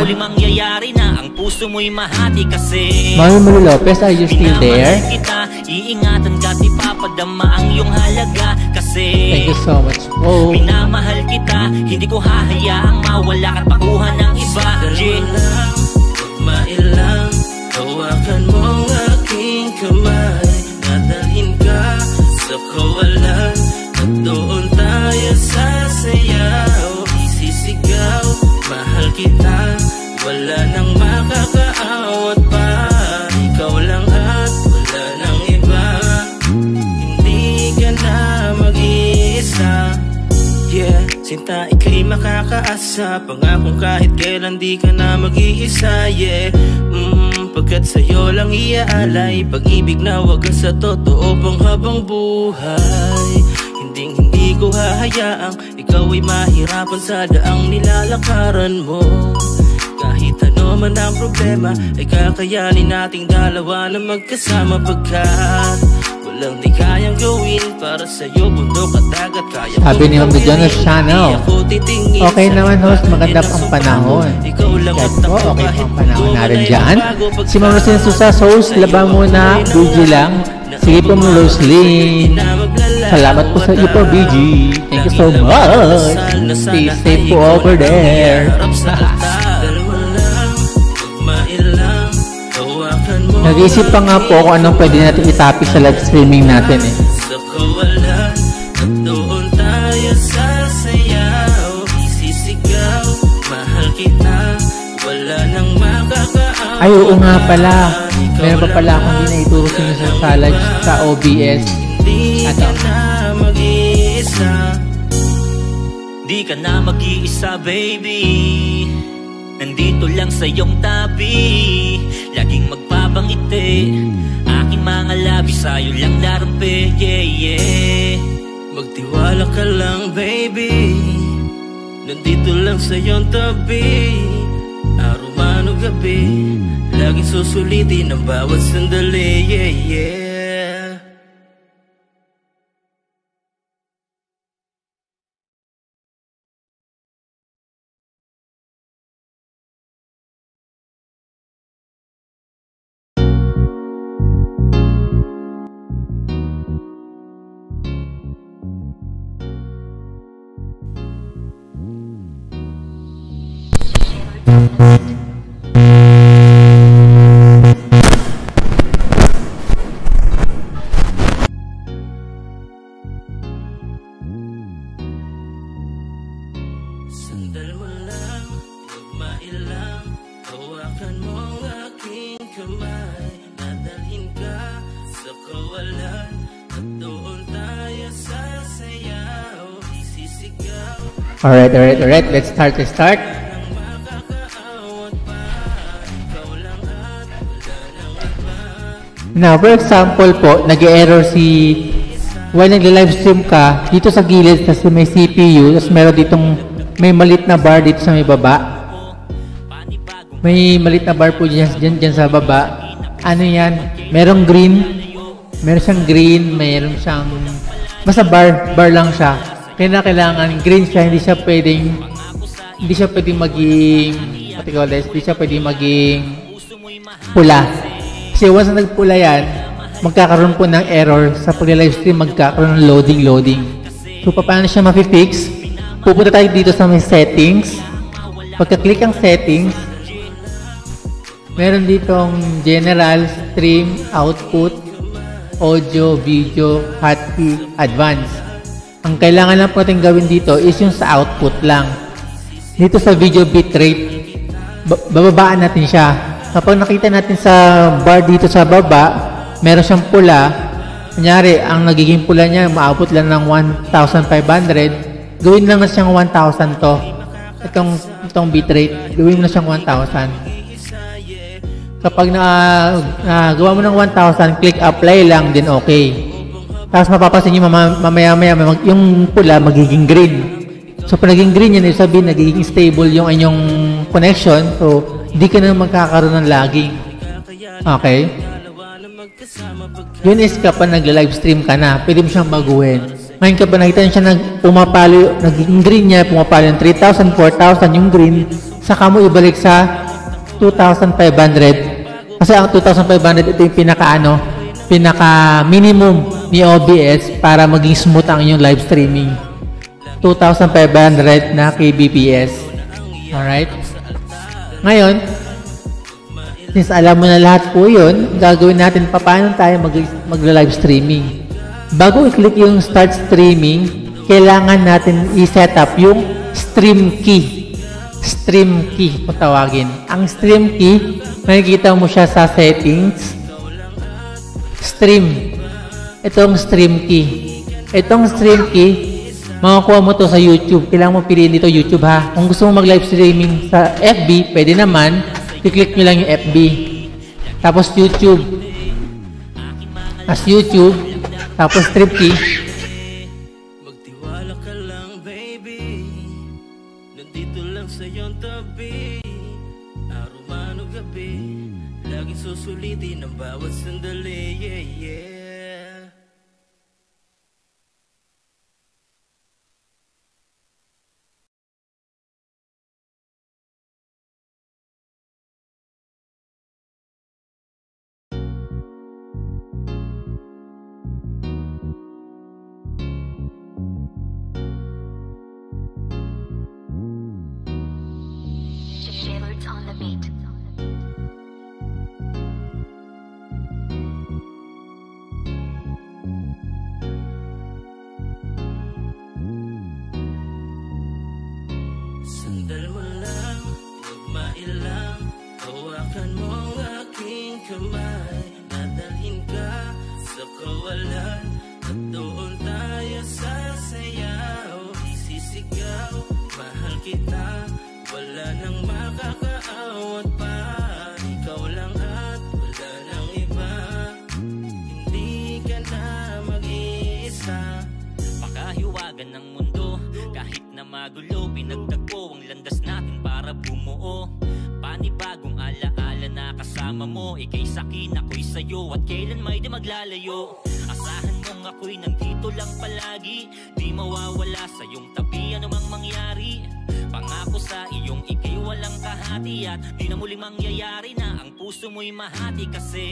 Mami Mulu Lopez, are you still there? Iingatan ka, di papadama ang iyong halaga. Kasi thank you so much po. Minamahal kita, hindi ko hahayaang mawala ka pakuha ng iba. Lang, mailang, hawakan mo ang aking kamay. Nadalhin ka sa kawalan, at doon tayo sasayaw. Isisigaw, mahal kita, wala nang makakaawat pa. Ikaw lang at wala nang iba, hindi ka na mag-iisa. Yeah, sinta ika'y makakaasa, pangakong kahit kailan di ka na mag-iisa. Yeah, mm, pagkat sa'yo lang iaalay, pag-ibig na wagas sa totoo pang habang buhay. Hinding hindi ko hahayaang ikaw ay mahirapan sa daang nilalakaran mo. Kahit ano man ang problema, ay kakayanin nating dalawa na magkasama. Pagkat walang di kayang gawin para sa'yo, bundok at dagat kaya. Sabi ni Ma'am Jonas Channel, okay naman host, maganda pang panahon. Yes po, okay pang panahon na rin dyan. Si Ma'am Rosalie Susas, host, laba muna, B G lang. Sige po Ma'am Rosalie, salamat po sa iyo po B G. Thank you so much. Stay safe po over there. Nag-iisip pa nga po kung anong pwede natin itapis sa live streaming natin eh. Sa kawalan, at doon tayo sasayaw. Isisigaw, mahal kita, wala nang makakaawa. Ay, oo nga pala. Meron pa pala akong hindi na ituro sa inyo sa, sa live sa O B S. Hindi ka na mag-iisa. Di ka na mag-iisa, baby. Nandito lang sa iyong tabi, laging magpapangiti. Aking mga labi sa'yo lang darampe, yeah, yeah. Magtiwala ka lang, baby. Nandito lang sa iyong tabi, araw man o gabi, laging susulitin ang bawat sandali, yeah, yeah. Sandal mo lang, magmailang, hawakan mo ang aking kamay. Nadalhin ka sa kawalan, at doon tayo sasayaw. Isisigaw, Alright, alright, alright. Let's start, let's start. nang makakaawat pa. Ikaw lang at wala nang iba. Now, for example po, nag-error si while nag-livestream ka, dito sa gilid kasi may C P U, tapos meron ditong may malit na bar dito sa may baba. May malit na bar po dyan, dyan, dyan sa baba. Ano yan? Merong green. Meron siyang green, meron siyang basta bar, bar lang siya. Kaya na kailangan green siya, hindi siya pwedeng hindi siya pwedeng maging what you call this, hindi siya pwedeng maging pula. Kasi once na nagpula yan, magkakaroon po ng error sa pag-livestream, magkakaroon ng loading, loading. So, paano siya ma-fix? Pupunta tayo dito sa may settings. Pagka-click ang settings, meron ditong general, stream, output, audio, video, hotkey, advanced. Ang kailangan lang po natin gawin dito is yung sa output lang. Dito sa video bitrate, bababaan natin siya. Kapag nakita natin sa bar dito sa baba, meron siyang pula. Kunyari, ang nagiging pula niya, maabot lang ng one thousand five hundred. Gawin lang na siyang one thousand to. Itong, itong bitrate, gawin mo na siyang one thousand. Kapag na, na gawa mo ng one thousand, click apply lang, din okay. Tapos mapapasin nyo mamaya-maya, yung pula magiging green. So, pag naging green yan, ibig sabihin, nagiging stable yung inyong connection. So, di ka na magkakaroon ng lagging. Okay? Yun is kapag nagla-livestream ka na, pwede mo siyang baguhin. Ngayon kapag nakita niya siya nag pumapalo, naging green niya, pumapalo yung three thousand, four thousand yung green, saka mo ibalik sa two thousand five hundred. Kasi ang two thousand five hundred, ito yung pinaka ano, pinaka minimum ni O B S para maging smooth ang inyong live streaming. two thousand five hundred na K B P S. Alright? Ngayon, since alam mo na lahat po yun, gagawin natin pa paano tayo mag, mag-live streaming. Bago i-click yung start streaming, kailangan natin i-set up yung stream key. Stream key kung tawagin. Ang stream key, makikita mo siya sa settings. Stream. Itong stream key. Itong stream key, makakuha mo to sa YouTube. Kailangan mo piliin dito YouTube ha. Kung gusto mo mag-live streaming sa F B, pwede naman. I-click nyo lang yung F B. Tapos YouTube. As YouTube. Tapos stream key. Magtiwala ka lang baby, nandito lang sa iyong tabi. Araw man o gabi, laging susulitin ang bawat sandali. Yeah, yeah. Shepherds on the beat. Sandal mo lang, magmailang, hawakan mo ang aking kamay. Dadalhin ka sa kawalan, at doon tayo sasayaw. Isisigaw, mahal kita, wala nang makakaawat pa. Ikaw lang at wala nang iba, hindi ka na mag-iisa. Makahiwagan ng mundo, kahit na magulo, pinagtagpo ang landas natin para bumuo. Panibagong alaala na kasama mo, ika'y sakin, ako'y sa'yo, at kailan may di maglalayo. Asahan mong ako'y nandito lang palagi, di mawawala sa iyong tabi anumang mangyari. Pangako sa iyong ika'y walang kahati, at di na muling mangyayari na ang puso mo'y mahati. Kasi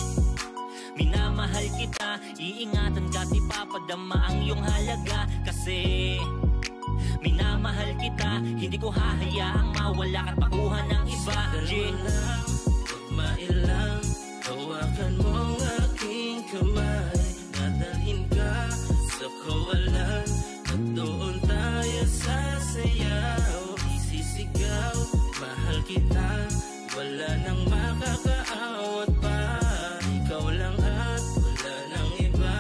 minamahal kita, iingatan ka't ipapadama ang iyong halaga. Kasi minamahal kita, hindi ko hahayaang mawala ka't pakuha ng iba. Sandal mo lang, magmailang, hawakan mo ang aking kamay. Dadalhin ka sa kawalan, at doon tayo sasayaw. Isisigaw, mahal kita, wala nang makakaawat pa. Ikaw lang at wala nang iba,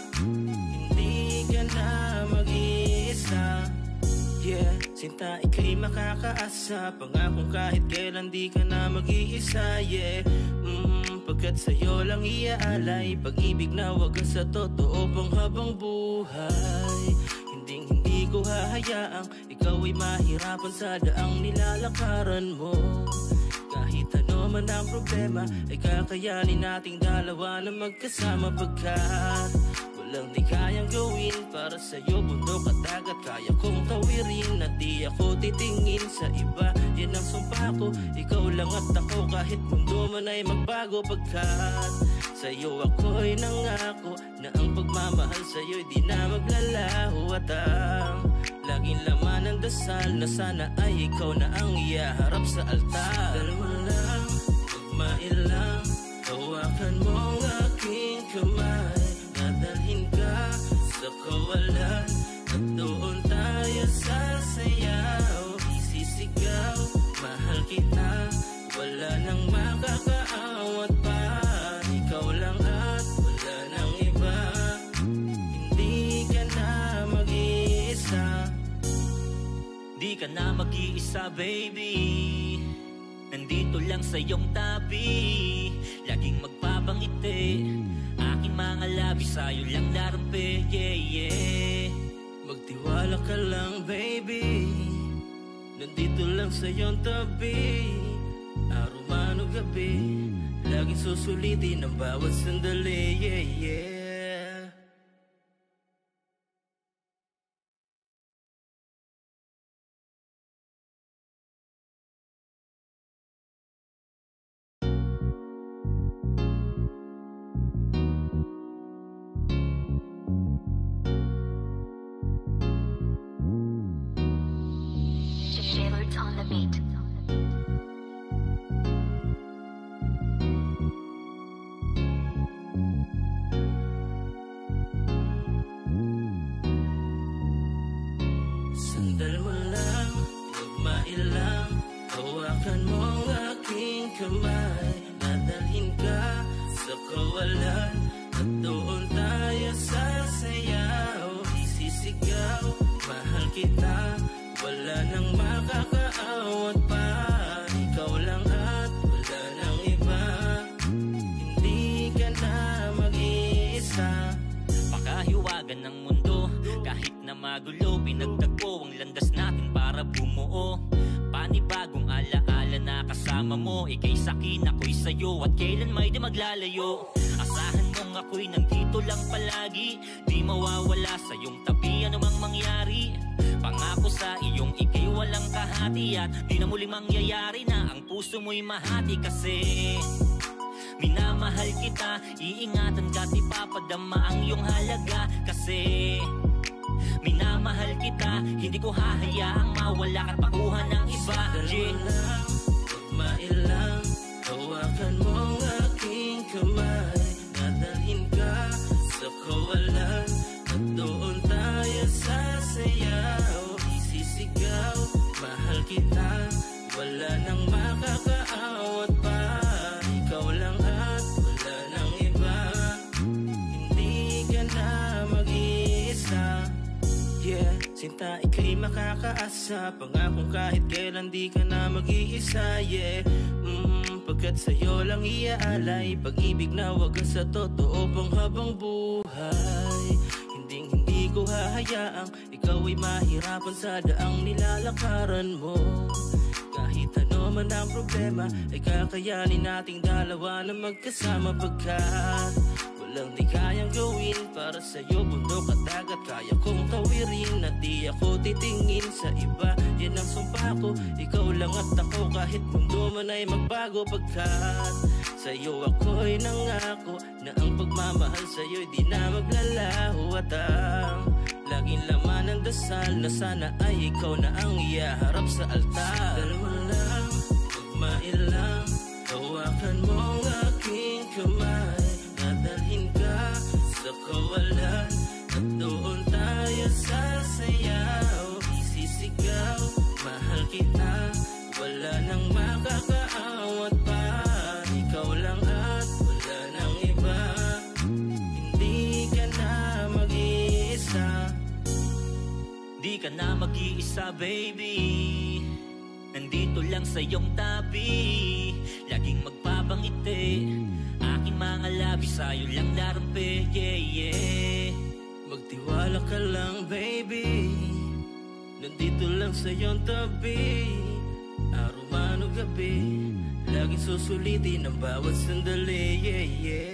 hindi ka na mag-iisa. Yeah, sinta ika'y makakaasa, pangakong kahit kailan di ka na mag-iisa. Yeah, mm, pagkat sa'yo lang iaalay, pag-ibig na wagas sa totoo pang habang buhay. Hinding hindi ko hahayaang ikaw ay mahirapan sa daang nilalakaran mo. Kahit ano man ang problema, ay kakayanin nating dalawa na magkasama. Pagkat walang di kayang gawin para sa'yo, bundok at dagat kaya kong tawirin, at di ako titingin sa iba. Yan ang sumpa ko, ikaw lang at ako, kahit mundo man ay magbago. Pagkat sa'yo ako'y nangako na ang pagmamahal sa'yo'y di na maglalaho. At ang laging laman ng dasal na sana ay ikaw na ang iyaharap sa altar. Sandal mo lang, magmailang, hawakan mo ang aking kamay. Dadalhin ka sa kawalan, at doon tayo sasayaw. Isisigaw, mahal kita, wala nang makakaawat pa. Ikaw lang at wala nang iba, hindi ka na mag-iisa. Di ka na mag-iisa baby, nandito lang sa iyong tabi, laging magpapangiti. Aking mga labi sa'yo lang larampe. Yeah, yeah. Magtiwala ka lang baby, nandito lang sa iyong tabi. Araw man o gabi, laging susulitin ang bawat sandali. Yeah, yeah. Jailers on the beat. Sandal mo lang, magmailang, hawakan mo ang aking kamay. Dadalhin ka sa kawalan, at doon tayo sasayaw. Isisigaw, mahal kita, wala nang makakaawat pa. Ikaw lang at wala nang iba, hindi ka na mag-iisa. Pakahiwagan ng mundo, kahit na magulo, pinagtagpo ang landas natin para bumuo. Panibagong alaala na kasama mo, ika'y sakin, ako'y sayo, at kailan may di maglalayo. Asahan mong ako'y nandito lang palagi, di mawawala sa iyong tabi anumang mangyari. Pangako sa iyong ika'y walang kahati, at di na muling mangyayari na ang puso mo'y mahati. Kasi minamahal kita, iingatan ka't ipapadama ang iyong halaga. Kasi minamahal kita, hindi ko hahayaang mawala ka't pakuha ng iba. Sandal mo lang, magmailang, hawakan mo ang aking kamay. Dadalhin ka sa kawalan, at doon tayo sasayaw. Isisigaw, mahal kita, wala nang makakaawat pa. Ikaw lang at wala nang iba, hindi ka na mag-iisa. Yeah, sinta ika'y makakaasa, pangakong kahit kailan di ka na mag-iisa. Yeah, mm, pagkat sa'yo lang iaalay, pag-ibig na wagas sa totoo pang habang buhay. Hinding hindi ko hahayaang ikaw ay mahirapan sa daang nilalakaran mo. Kahit ano man ang problema, ay kakayanin nating dalawa na magkasama. Pagkat walang di kayang gawin para sa'yo, bundok at dagat kaya kong tawirin. At di ako titingin sa iba, yan ang sumpa ko. Ikaw lang at ako, kahit mundo man ay magbago. Pagkat sa'yo ako'y nangako na ang pagmamahal sa'yo'y di na maglalaho. At ang laging laman ng dasal na sana ay ikaw na ang iyaharap sa altar. Sandal mo lang, magmailang, hawakan mo ang aking kamay. Dadalhin ka sa kawalan, at doon tayo sasayaw. Isisigaw, mahal kita, wala nang makakaawat pa. Ikaw lang at wala nang iba, hindi ka na mag-iisa. Di ka na mag-iisa baby, nandito lang sa iyong tabi, laging magpapangiti. Aking mga labi sa'yo lang narampi. Yeah, yeah. Magtiwala ka lang baby, nandito lang sa iyong tabi. Araw man o gabi, laging susulitin ang bawat sandali. Yeah, yeah.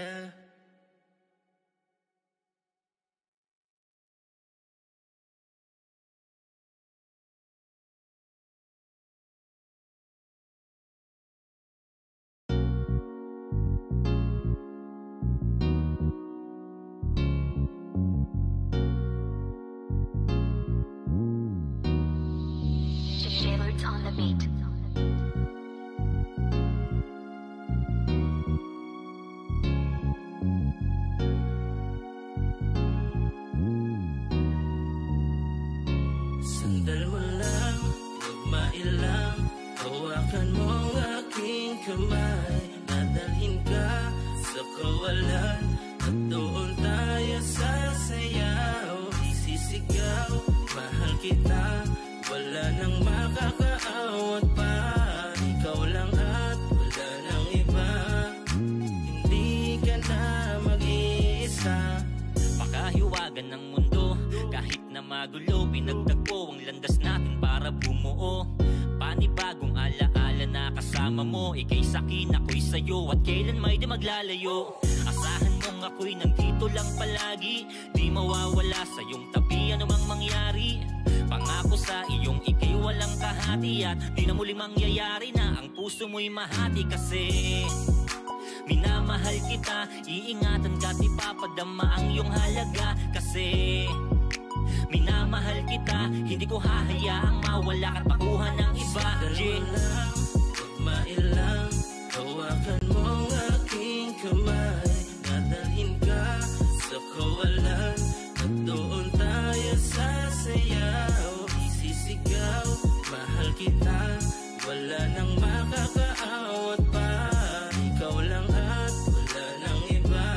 Jailers on the beat. Sandal mo lang, magmailang, hawakan mo ang aking kamay. Dadalhin ka sa kawalan, at doon tayo sasayaw. Isisigaw, mahal kita, wala nang makakaawat pa. Ikaw lang at wala nang iba, hindi ka na mag-iisa. Pakahiwagan ng mundo, kahit na magulo, pinagtagpo ang landas natin para bumuo. Panibagong alaala na kasama mo, ika'y sakin, ako'y sayo, at kailan may di maglalayo. Asahan mong ako'y nandito lang palagi, di mawawala sa iyong tabi anumang mangyari. Pangako sa iyong ika'y walang kahati, at di na muling mangyayari na ang puso mo'y mahati. Kasi minamahal kita, iingatan ka't ipapadama ang iyong halaga. Kasi minamahal kita, hindi ko hahayaang mawala ka't pakuha ng iba. Yeah. Lang, mailang, hawakan mo ang aking kamay, nadalhin ka sa kawalan, at doon tayo sasayaw. Isisigaw, mahal kita, wala nang makakaawat pa. Ikaw lang at wala nang iba,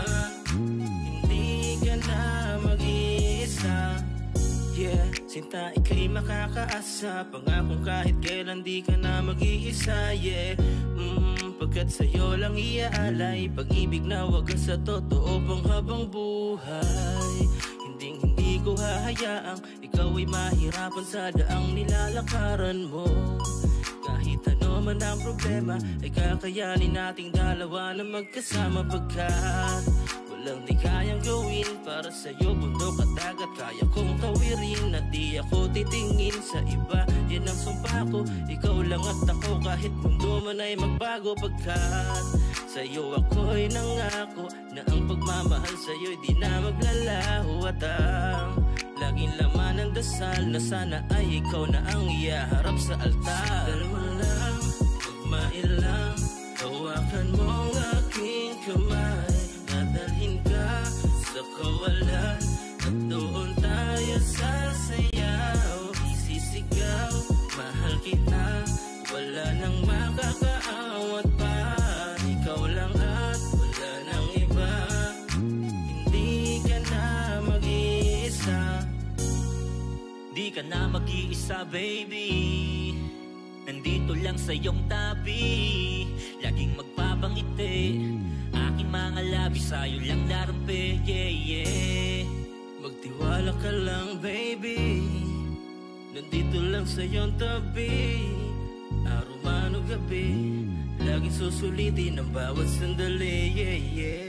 hindi ka na mag-iisa. Yeah, sinta, ika'y makakaasa, pangakong kahit kailan di ka na mag-iisa. Yeah, mm, pagkat sa'yo lang iaalay, pag-ibig na wagas sa totoo pang habang buhay. Hinding hindi ko hahayaang ikaw ay mahirapan sa daang nilalakaran mo. Kahit ano man ang problema, ay kakayanin nating dalawa na magkasama. Pagkat walang di kayang gawin para sa'yo, bundok at dagat kaya kong tawirin, at di ako titingin sa iba. Yan ang sumpa ko, ikaw lang at ako, kahit mundo man ay magbago. Pagkat sa'yo ako'y nangako na ang pagmamahal sa'yo'y di na maglalaho, at ang laging laman ng dasal na sana ay ikaw na ang iyaharap sa altar. Dalawa lang, magmailang, hawakan mo ang aking kamay, nadalhin ka sa kawalan, at doon tayo sasayaw. Isisigaw, mahal kita, wala nang makakaawat pa. Ikaw lang at wala nang iba, hindi ka na mag-iisa. Di ka na mag-iisa, baby, nandito lang sa iyong tabi, laging magpapangiti, aking mga labi sa'yo lang larampe. Yeah, yeah. Magtiwala ka lang, baby, nandito lang sa iyong tabi, araw man o gabi, laging susulitin ang bawat sandali. Yeah, yeah.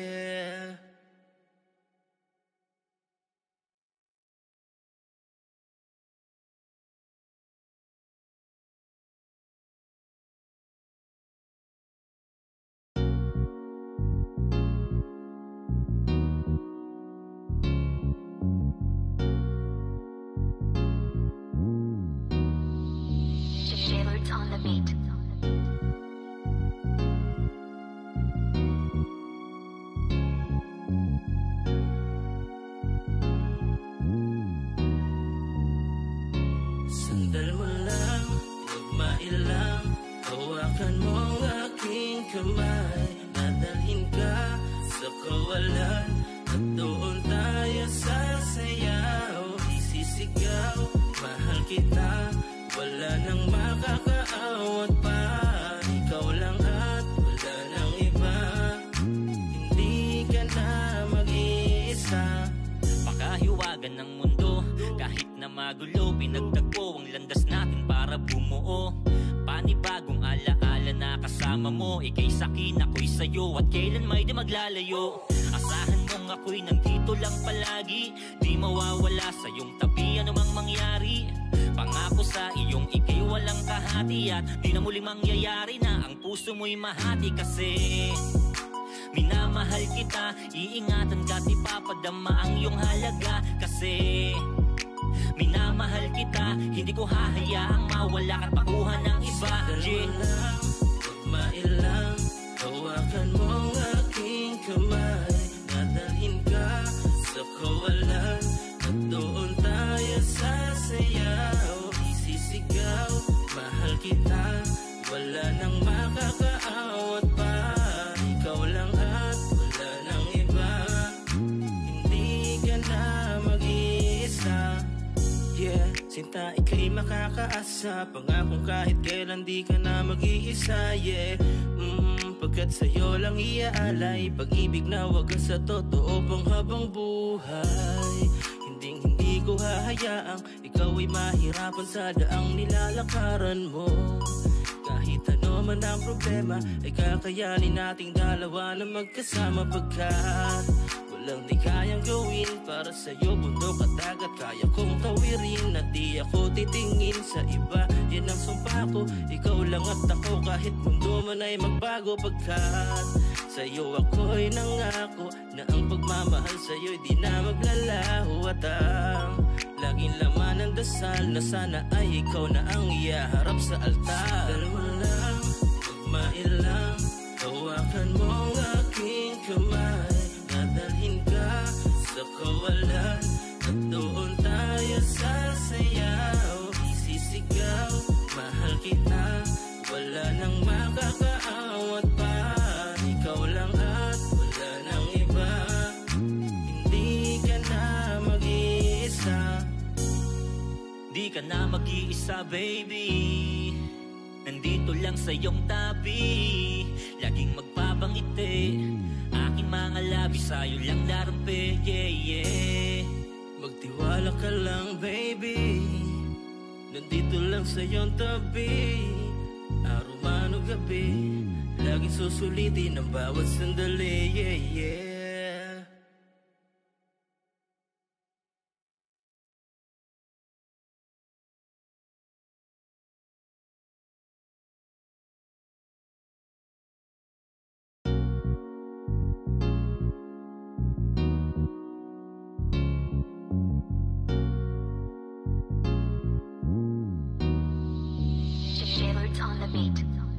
Jailers on the beat. Sandal mo lang, magmailang, hawakan mo ang aking kamay, nadalhin ka sa kawalan, at doon tayo sasayaw. Isisigaw, mahal kita, wala nang makakaawat pa. Ikaw lang at wala nang iba, hindi ka na mag-iisa. Pakahiwagan ng mundo, kahit na magulo, pinagtagpo ang landas natin para bumuo. Panibagong alaala na kasama mo, ika'y sakin, ako'y sayo, at kailan may di maglalayo. Asahan mong ako'y nandito lang palagi, di mawawala sa iyong tabi anumang mangyari. Pangako sa iyong ika'y walang kahati, at di na muling mangyayari na ang puso mo'y mahati. Kasi minamahal kita, iingatan ka't ipapadama ang iyong halaga. Kasi minamahal kita, hindi ko hahayaang mawala ka't pakuha ng iba. Yeah. Lang, magmailang, hawakan mo ang aking kamay, nadalhin ka sa kawalan, at doon tayo sasayaw. Isisigaw, mahal kita, wala nang makakaawat pa. Ikaw lang at wala nang iba, hindi ka na mag-iisa. Yeah, sinta, ika'y makakaasa, pangakong kahit kailan di ka na mag-iisa. Yeah, mm, pagkat sa'yo lang iaalay, pag-ibig na wagas sa totoo pang habang buhay. Hinding hindi ko hahayaang ikaw ay mahirapan sa daang nilalakaran mo. Kahit ano man ang problema ay kakayanin nating dalawa na magkasama, pagkat walang di kayang gawin para sa'yo. Bundok at dagat kaya kong tawirin at di ako titingin sa iba. Yan ang sumpa ko, ikaw lang at ako kahit mundo man ay magbago, pagkat sa'yo ako'y nangako na ang pagmamahal sa'yo'y di na maglalaho. At ang laging laman ng dasal na sana ay ikaw na ang iyaharap sa altar. Dalawa lang, magmailang, hawakan mo ang aking kamay, nadalhin ka sa kawalan at doon tayo sasayaw. Isisigaw, mahal kita, wala nang makakaawat pa. Ikaw lang at wala nang iba, hindi ka na mag-iisa. Di ka na mag-iisa, baby. Nandito lang sa iyong tabi, laging magpapangiti. Aking mga labi sa'yo lang narampi, yeah, yeah. Magtiwala ka lang, baby. Nandito lang sa iyong tabi, araw man o gabi, laging susulitin ang bawat sandali, yeah, yeah. Jailers on the beat.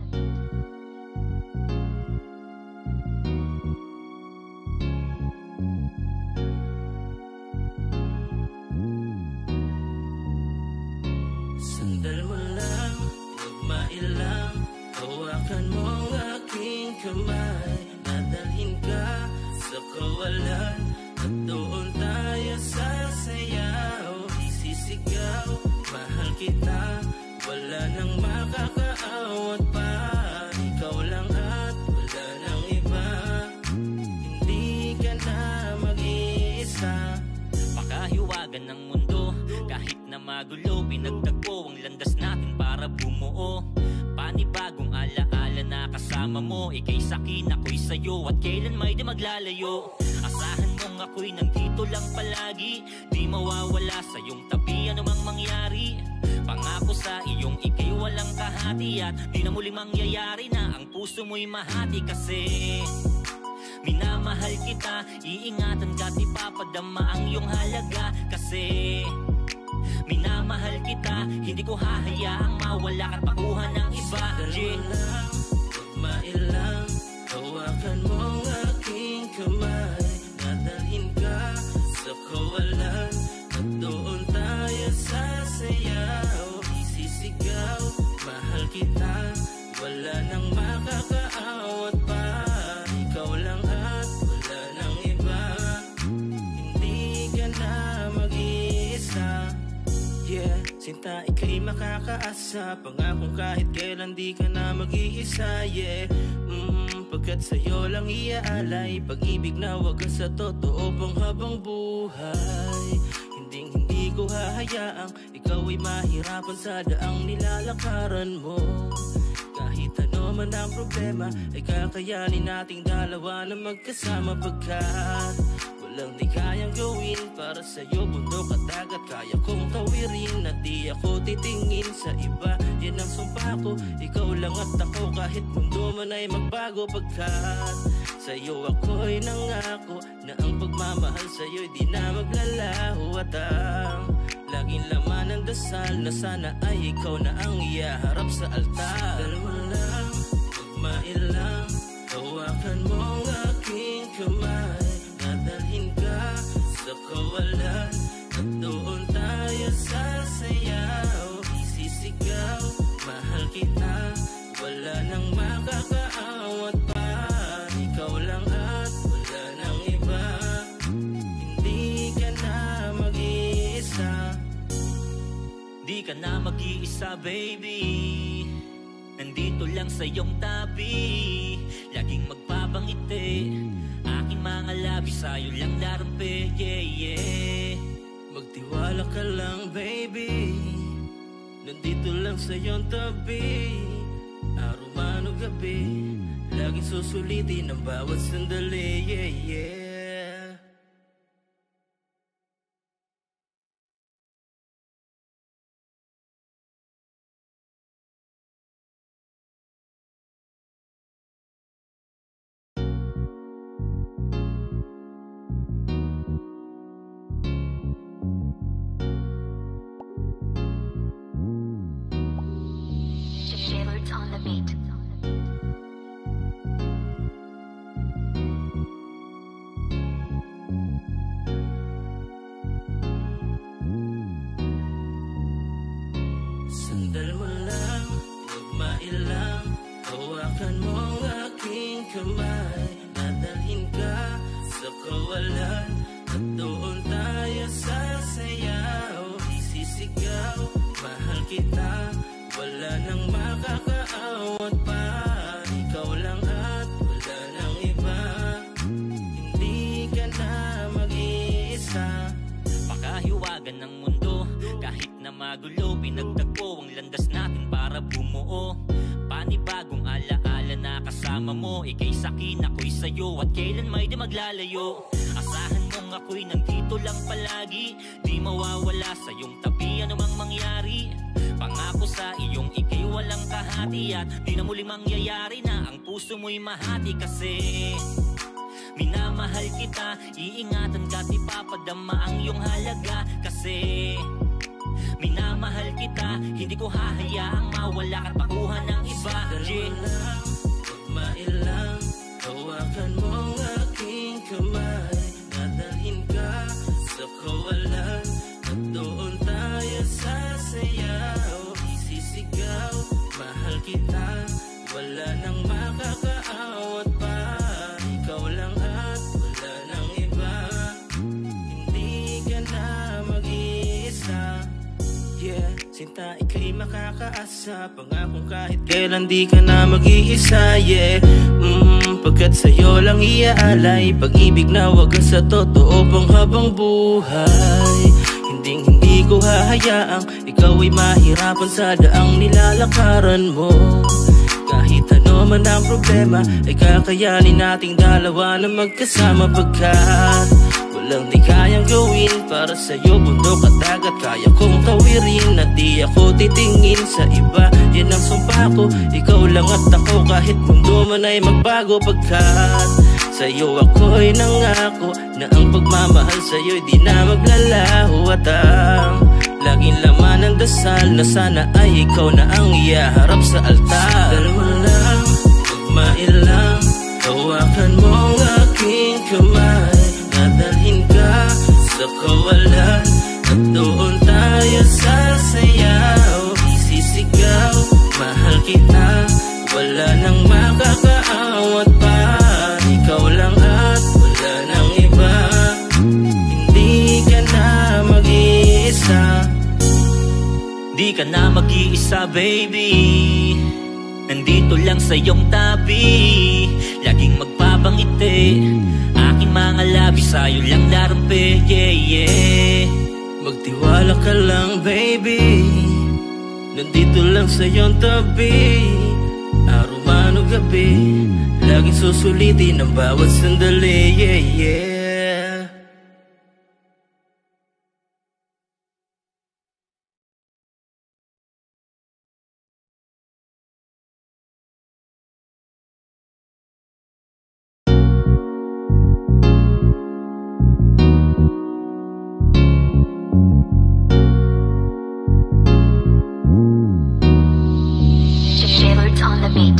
Sandal mo lang, magmailang, hawakan mo ang aking kamay, nadalhin ka sa kawalan at doon tayo sasayaw. Isisigaw, mahal kita, wala nang makakaawat pa. Ikaw lang at wala nang iba, hindi ka na mag-iisa. Pakahiwagan ng mundo, kahit na magulo, pinagtagpo ang landas natin para bumuo. Panibagong alaala na kasama mo, ika'y sakin, ako'y sa'yo, at kailan may di maglalayo. Asahan mong ako'y nandito lang palagi, di mawawala sa iyong tabi anumang mangyari. Pangako sa iyong ika'y walang kahati, at di na muling mangyayari na ang puso mo'y mahati. Kasi minamahal kita, iingatan ka't ipapadama ang iyong halaga. Kasi minamahal kita, hindi ko hahayaang mawala ka't pakuha ng iba. Dalawa lang, magmailang, hawakan mo ang aking kamay, nadalhin ka sa kawalan at doon tayo sasayaw. Isisigaw, mahal kita, wala nang makakaawat pa. Ikaw lang at wala nang iba, hindi ka na mag-iisa. Yeah, sinta ika'y makakaasa, pangakong kahit kailan di ka na mag-iisa. Yeah, mm, pagkat sa'yo lang iaalay, pag-ibig na wagas sa totoo pang habang buhay. Hinding hindi ko hahayaang ikaw ay mahirapan sa daang nilalakaran mo. Kahit ano man ang problema ay kakayanin nating dalawa na magkasama, pagkat walang di kayang gawin para sa'yo. Bundok at dagat kaya kong tawirin at di ako titingin sa iba. Yan ang sumpa ko, ikaw lang at ako kahit mundo man ay magbago, pagkat sa'yo ako'y nangako na ang pagmamahal sa'yo'y di na maglalaho. At ang laging laman ng dasal na sana ay ikaw na ang iyaharap sa altar. Dalawa lang, magmailang, hawakan mo ang aking kamay, nadalhin ka sa kawalan at doon tayo sasayaw. Isisigaw, mahal kita, wala nang makakaawat pa. Ikaw lang at wala nang iba, hindi ka na mag-iisa. Di ka na mag-iisa, baby. Nandito lang sa iyong tabi, laging magpapangiti. Aking mga labi sa'yo lang narampi, yeah, yeah. Magtiwala ka lang baby, nandito lang sa iyong tabi. Araw man o gabi, laging susulitin ang bawat sandali. Yeah, yeah. Shivers on the beat. Sandal mo lang, magmai lang, hawakan mo ang aking kamay. Dadalhin ka sa kawalan, at doon tayo sasayaw. Isisigaw, mahal kita, wala nang makakaawat pa. Ikaw lang at wala nang iba, hindi ka na mag-iisa. Pakahiwagan ng mundo, kahit na magulo, pinagtagpo ang landas natin para bumuo. Panibagong alaala na kasama mo, ika'y sakin, ako'y sayo, at kailan may di maglalayo. Asahan mong ako'y nandito lang palagi, di mawawala sa iyong tabi anumang mangyari. Pangako sa iyong ika'y walang kahati, at di na muling mangyayari na ang puso mo'y mahati. Kasi minamahal kita, iingatan ka't ipapadama ang iyong halaga. Kasi minamahal kita, hindi ko hahayaang mawala ka't pakuha ng iba. Sandal mo lang, magmai lang, hawakan mo ang aking kamay. Dadalhin ka sa kawalan, at doon tayo sasayaw. Isisigaw, mahal kita, wala nang makakaawat pa. Ikaw lang at wala nang iba, hindi ka na mag-iisa. Yeah, sinta ika'y makakaasa, pangakong kahit kailan di ka na mag-iisa. Yeah, mm, pagkat sa'yo lang iaalay, pag-ibig na wagas sa totoo pang habang buhay. Hinding hindi ko hahayaang ikaw ay mahirapan sa daang nilalakaran mo. Kahit ano man ang problema, ay kakayanin nating dalawa na magkasama. Pagkat walang di kayang gawin para sa'yo, bundok at dagat kaya kong tawirin. At di ako titingin sa iba, yan ang sumpa ko. Ikaw lang at ako, kahit mundo man ay magbago. Pagkat sa'yo ako'y nangako na ang pagmamahal sa'yo'y di na maglalaho. At ang laging laman ng dasal na sana ay ikaw na ang iyaharap sa altar. Sandal mo lang, magmai lang, hawakan mo ang aking kamay. Dadalhin ka sa kawalan, at doon tayo sasayaw. Isisigaw, mahal kita, wala nang makakaawat pa. Ikaw lang at wala nang iba, hindi ka na mag-iisa. Di ka na mag-iisa baby, nandito lang sa iyong tabi, laging magpapangiti. Aking mga labi sa'yo lang larampe. Yeah, yeah. Magtiwala ka lang baby, nandito lang sa iyong tabi. Araw man o gabi, laging susulitin ang bawat sandali. Yeah, yeah. Shivers on the beat.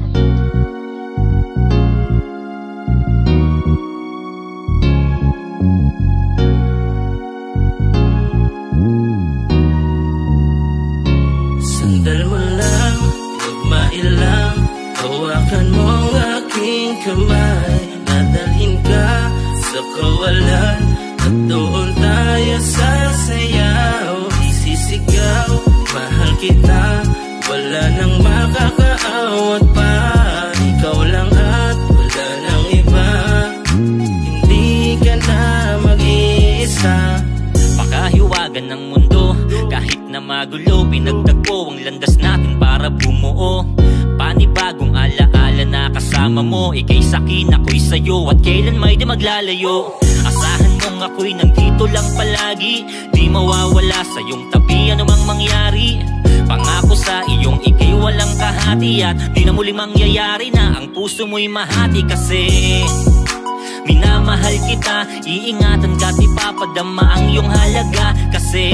Sandal mo lang, magmai lang, hawakan mo ang aking kamay. Dadalhin ka sa kawalan, at doon tayo sasayaw. Isisigaw, mahal kita, wala nang makakaawat pa. Ikaw lang at wala nang iba, hindi ka na mag-iisa. Pakahiwagan kailan may di maglalayo. Asahan mong ako'y nandito lang palagi, di mawawala sa iyong tabi anumang mangyari. Pangako sa iyong ika'y walang kahati at di na muling mangyayari na ang puso mo'y mahati. Kasi minamahal kita, iingatan ka't ipapadama ang iyong halaga. Kasi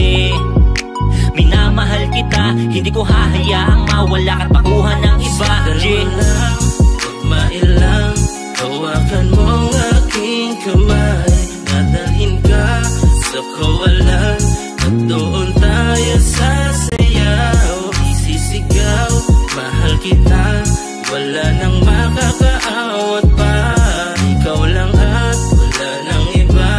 minamahal kita, hindi ko hahayaang mawala ka't pakuha ng iba. Dalawa lang, magmailang, hawakan mo ang aking kamay. Dadalhin ka sa kawalan at doon tayo sasayaw. Isisigaw, mahal kita, wala nang makakaawat pa. Ikaw lang at wala nang iba,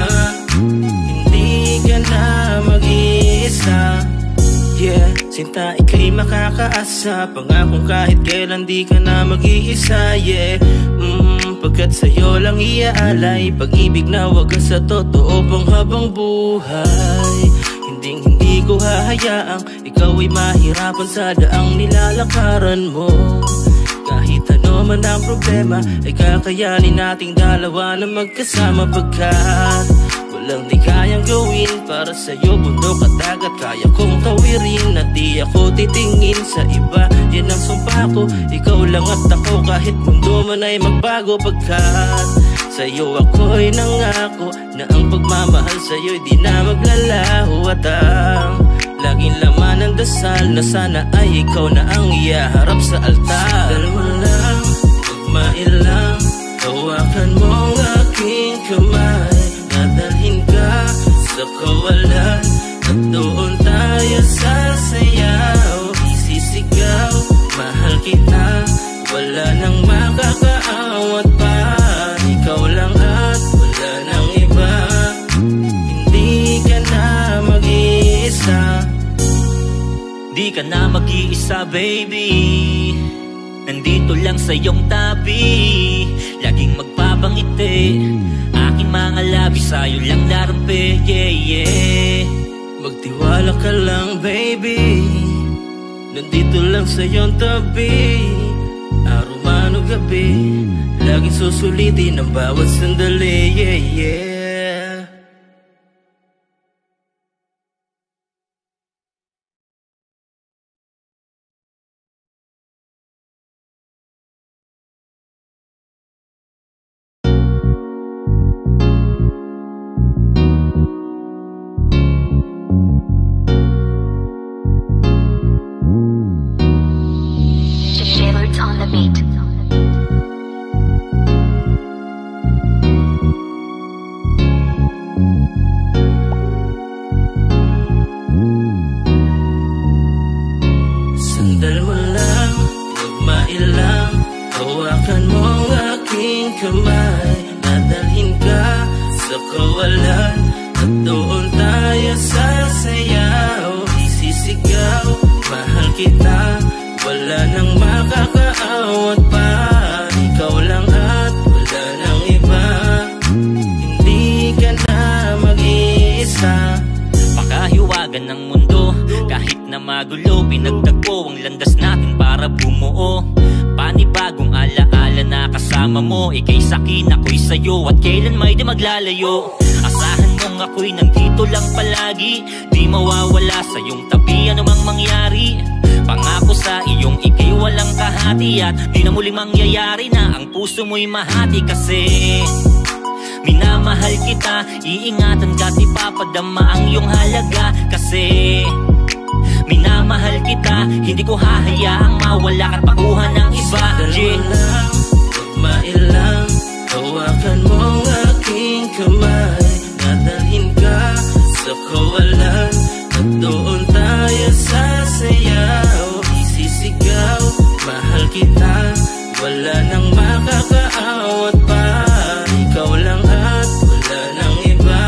hindi ka na mag-iisa. Yeah, sinta ika'y makakaasa, pangakong kahit kailan di ka na mag-iisa. Yeah, mm, pagkat sa'yo lang iaalay pag-ibig na wagas sa totoo pang habang buhay. Hinding hindi ko hahayaang ikaw ay mahirapan sa daang nilalakaran mo. Kahit ano man ang problema ay kakayanin nating dalawa na magkasama. Pagkat walang di kayang gawin para sa'yo, bundok at dagat kaya kong tawirin. At di ako titingin sa iba, yan ang sumpa ko. Ikaw lang at ako kahit mundo man ay magbago. Pagkat sa'yo ako'y nangako na ang pagmamahal sa'yo'y di na maglalaho. At ang laging laman ng dasal na sana ay ikaw na ang iyaharap sa altar. Dalawa lang, magmailang, hawakan mo ang aking kamay. Dadalhin ka sa kawalan at doon tayo sasayaw. Isisigaw, mahal kita, wala nang makakaawat pa. Ikaw lang at wala nang iba, hindi ka na mag-iisa. Di ka na mag-iisa baby, nandito lang sa iyong tabi. Laging magpapangiti, aking mga labi sa'yo lang narampi. Yeah, yeah. Magtiwala ka lang baby, nandito lang sa iyong tabi. Araw man o gabi, laging susulitin ang bawat sandali. Yeah, yeah. Shepherds on the beat. Sandal mo lang, magmailang, hawakan mo ang aking kamay. Dadalhin ka sa kawalan at doon tayo sasayaw. Isisigaw, mahal kita, wala nang makakaawat pa. Ikaw lang at wala nang iba, hindi ka na mag-iisa. Pakahiwagan ng mundo, kahit na magulo, pinagtagpo ang landas natin para bumuo. Panibagong alaala na kasama mo, ika'y sakin, ako'y sa'yo at kailan may di maglalayo. Asahan mong ako'y nandito lang palagi, di mawawala sa iyong tabi anumang mangyari. Pangako sa iyong ika'y walang kahati at di na muling mangyayari na ang puso mo'y mahati. Kasi minamahal kita, iingatan ka't ipapadama ang iyong halaga. Kasi minamahal kita, hindi ko hahayaang mawala ka't pakuha ng iba. Dalawa lang, magmailang, hawakan mo ang aking kamay. Dadalhin ka sa kawalan at doon tayo sasayaw. Isisigaw, mahal kita, wala nang makakaawat pa. Ikaw lang at wala nang iba,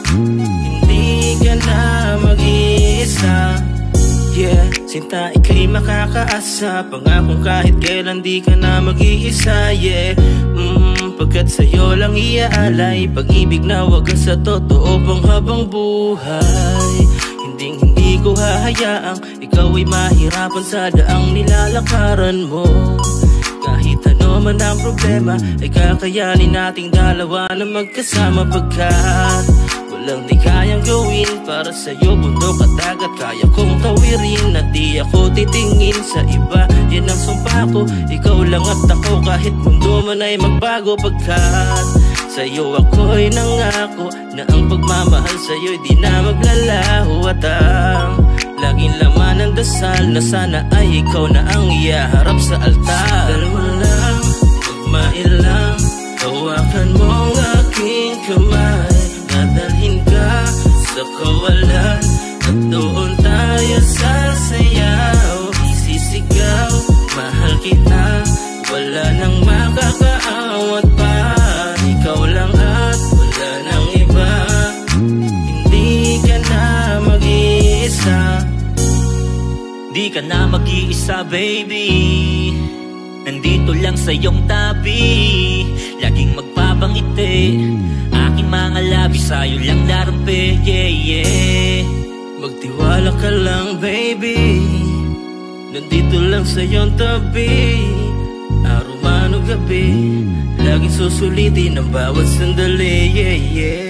hindi ka na mag-iisa. Yeah, sinta ika'y makakaasa, pangakong kahit kailan di ka na mag-iisa. Yeah, mm, pagkat sa'yo lang iaalay pag-ibig na wagas sa totoo pang habang buhay. Hinding hindi ko hahayaang ikaw ay mahirapan sa daang nilalakaran mo. Kahit ano man ang problema ay kakayanin nating dalawa na magkasama. Pagkat walang di kayang gawin para sa'yo, bundok at dagat kaya kong tawirin. At di ako titingin sa iba, yan ang sumpa ko. Ikaw lang at ako kahit mundo man ay magbago. Pagkat sa'yo ako'y nangako na ang pagmamahal sa'yo'y di na maglalaho. At ang laging laman ng dasal na sana ay ikaw na ang iyaharap sa altar. Dalawa lang, magmailang, hawakan mo ang aking kamay. Nadalhin ka sa kawalan at doon tayo sasayaw. Isisigaw, mahal kita, wala nang makakaawat pa. Ikaw lang at wala nang iba, hindi ka na mag-iisa. Di ka na mag-iisa baby, nandito lang sa iyong tabi. Laging magpapangiti, aking mga labi sa'yo lang darampi. Yeah, yeah. Magtiwala ka lang baby, nandito lang sa iyong tabi. Araw man o gabi, laging susulitin ang bawat sandali. Yeah, yeah.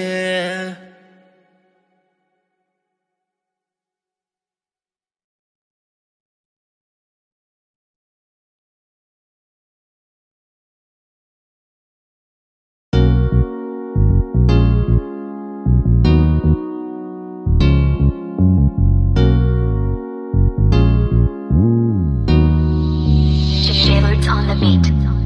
Shivers on the beat.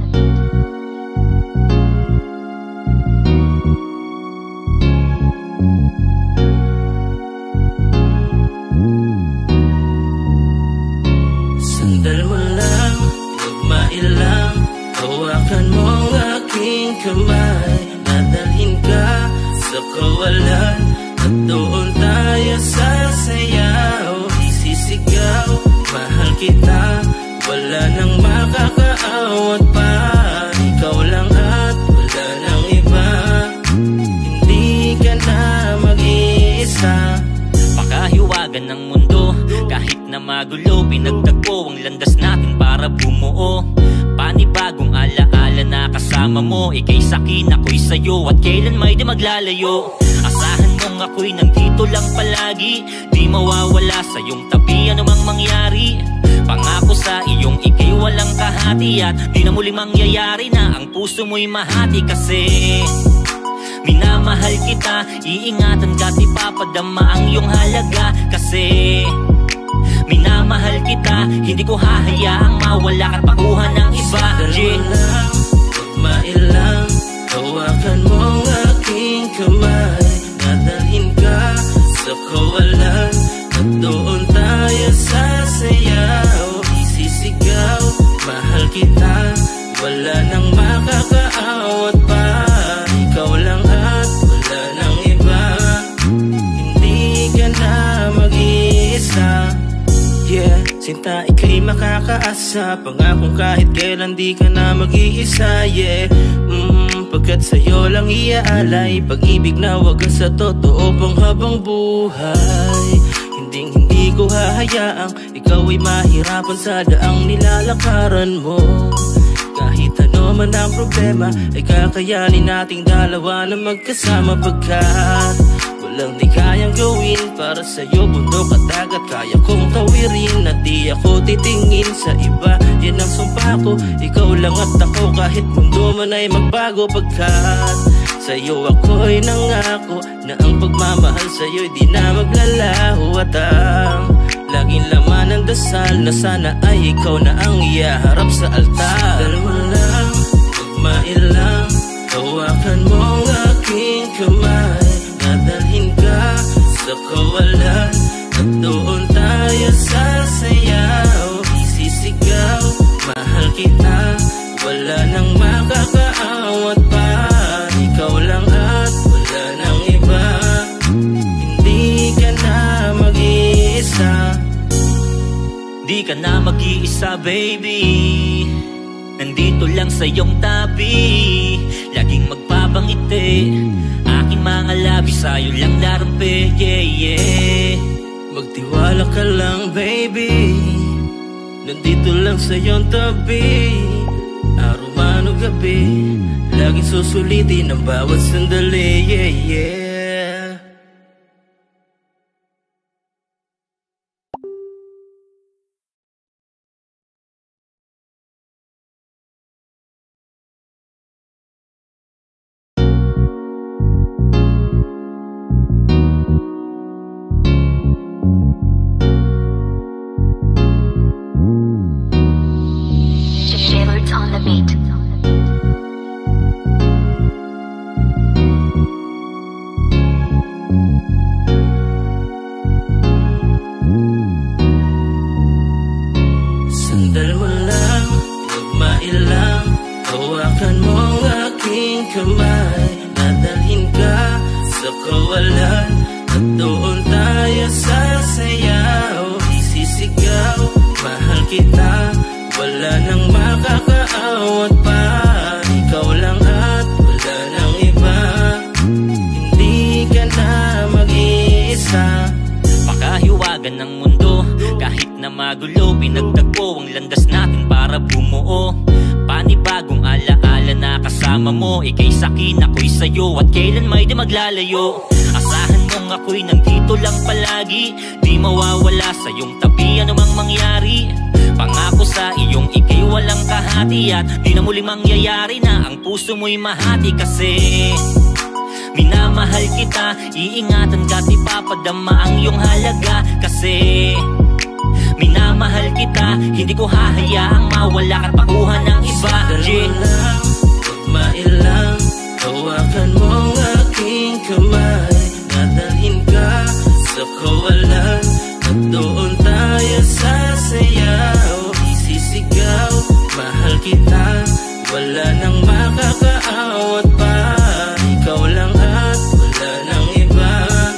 Sandal mo lang, magmailang, hawakan mo ang aking kamay. Nadalhin ka sa kawalan at doon tayo sasayaw. Isisigaw, mahal kita, wala nang makakaawat pa. Ikaw lang at wala nang iba, hindi ka na mag-iisa. Pakahiwagan ng mundo, kahit na magulo, pinagtagpo ang landas natin para bumuo. Panibagong alaala na kasama mo, ika'y sakin, ako'y sa'yo, at kailan may di maglalayo. Asahan mong ako'y nandito lang palagi, di mawawala sa iyong tabi anumang mangyari. Pangako sa iyong ika'y walang kahati, at di na muling mangyayari na ang puso mo'y mahati. Kasi minamahal kita, iingatan ka't ipapadama ang iyong halaga. Kasi minamahal kita, hindi ko hahayaang mawala ka't pakuha ng iba. Dalawa lang, magmailang, hawakan mo ang aking kamay. Nadalhin ka sa kawalan at doon tayo sasayaw. Isisigaw, mahal kita, wala nang makakaawat pa. Ikaw lang at wala nang iba, hindi ka na mag-iisa. Yeah, sinta ika'y makakaasa, pangakong kahit kailan di ka na mag-iisa. Yeah, mm, pagkat sa'yo lang iaalay, pag-ibig na wagas sa totoo pang habang buhay. Hinding hindi ko hahayaang ikaw ay mahirapan sa daang nilalakaran mo. Kahit ano man ang problema ay kakayanin nating dalawa na magkasama. Pagkat walang di kayang gawin para sa'yo, bundok at dagat kaya kong tawirin. At di ako titingin sa iba, yan ang sumpa ko. Ikaw lang at ako kahit mundo man ay magbago. Pagkat sa'yo ako'y nangako na ang pagmamahal sa'yo'y di na maglalaho. At ang laging laman ng dasal na sana ay ikaw na ang iyaharap sa altar. Dalawa lang, magmailang, hawakan mo ang aking kamay. Nadalhin ka sa kawalan at doon tayo sasayaw. Isisigaw, mahal kita, wala nang makakaawat pa. Ikaw lang at wala nang iba, hindi ka na mag-iisa. Di ka na mag-iisa baby, nandito lang sa iyong tabi. Laging magpapangiti, aking mga labi sa'yo lang darampi. Yeah, yeah. Magtiwala ka lang baby, nandito lang sa iyong tabi. araw man o gabi, laging susulitin ang bawat sandali, yeah, yeah. Shivers on the beat. Sandal mo lang, magmailang, hawakan mo ang aking kamay. Dadalhin ka sa kawalan, at doon tayo sasayaw. Isisigaw, mahal kita, wala nang makakaawat pa. Ikaw lang at wala nang iba, hindi ka na mag-iisa. Pakahiwagan ng mundo, kahit na magulo, pinagtagpo ang landas natin para bumuo. Panibagong alaala na kasama mo, ika'y sakin, ako'y sa'yo, at kailan may di maglalayo. Asahan mong ako'y nandito lang palagi, di mawawala sa iyong tabi anumang mangyari. Pangako sa iyong ika'y walang kahati, at di na muling mangyayari na ang puso mo'y mahati. Kasi minamahal kita, iingatan ka't ipapadama ang iyong halaga. Kasi minamahal kita, hindi ko hahayaang mawala ka't pakuha ng iba. Sandal mo lang, magmailang, hawakan mo ang aking kamay. Dadalhin ka sa kawalan, at doon tayo sasayaw. Isisigaw, mahal kita, wala nang makakaawat pa. Ikaw lang at wala nang iba,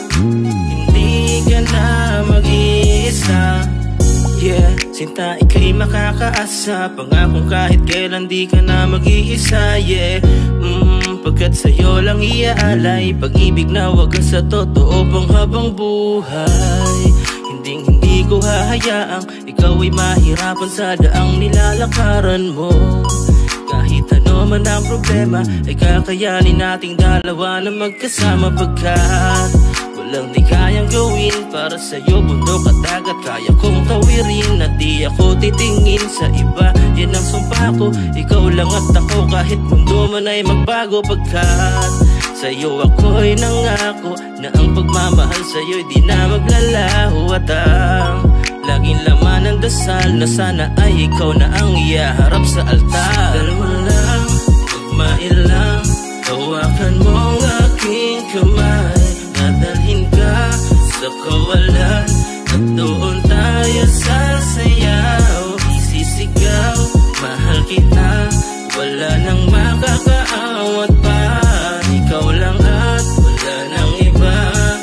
hindi ka na mag-iisa. Yeah, sinta, ika'y makakaasa, pangakong kahit kailan di ka na mag-iisa. Yeah, mm, pagkat sa'yo lang iaalay, pag-ibig na wagas sa totoo pang habang buhay. Hinding hindi ko hahayaang ikaw ay mahirapan sa daang nilalakaran mo. Kahit ano man ang problema, ay kakayanin nating dalawa na magkasama. Pagkat walang di kayang gawin para sa'yo, bundok at dagat kaya kong tawirin. At di ako titingin sa iba, yan ang sumpa ko, ikaw lang at ako, kahit mundo man ay magbago. Pagkat sa'yo ako'y nangako na ang pagmamahal sa'yo'y di na maglalaho. At ang laging laman ng dasal na sana ay ikaw na ang iyaharap sa altar. Sandal mo lang, magmailang, hawakan mo ang aking kamay. Dadalhin ka sa kawalan, at doon tayo sasayaw. Isisigaw, mahal kita, wala nang makakaawat pa. Ikaw lang at wala nang iba,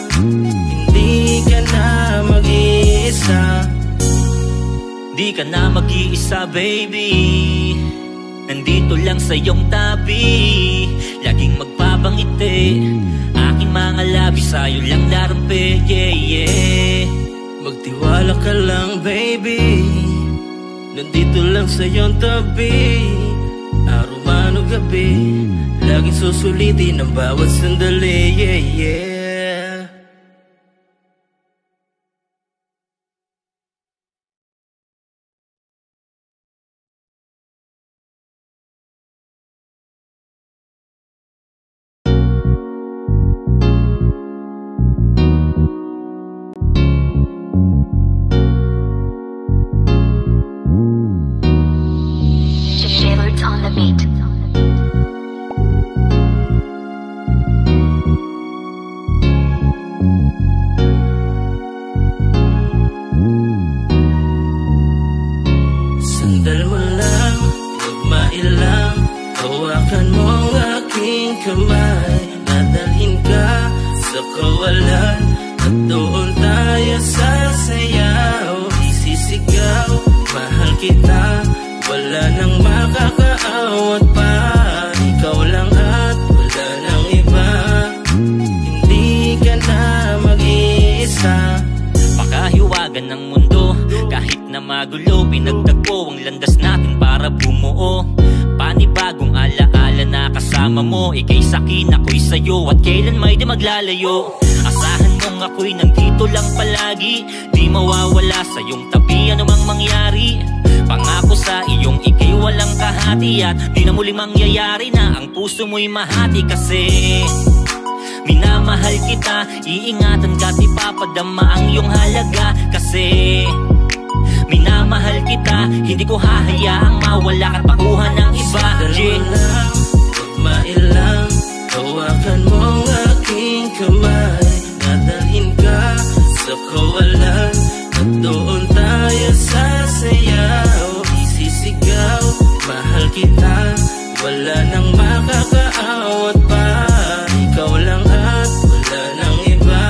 hindi ka na mag-iisa. Di ka na mag-iisa, baby, nandito lang sa iyong tabi, laging magpapangiti. Aking mga labi sa'yo lang larampe, yeah, yeah. Magtiwala ka lang, baby, nandito lang sa iyong tabi. Araw man o gabi, laging susulitin ang bawat sandali, yeah, yeah. Shivers on the beat. sakin, ako'y sa'yo at kailan may di maglalayo. Asahan mong ako'y nandito lang palagi, di mawawala sa iyong tabi anumang mangyari. Pangako sa iyong ika'y walang kahati at di na muling mangyayari na ang puso mo'y mahati. Kasi minamahal kita, iingatan ka't ipapadama ang iyong halaga. Kasi minamahal kita, hindi ko hahayaang mawala ka't pakuhan ng iba. Sandali lang, huwag mailang, hawakan mo ang aking kamay. Dadalhin ka sa kawalan at doon tayo sasayaw. Isisigaw, mahal kita, wala nang makakaawat pa. Ikaw lang at wala nang iba,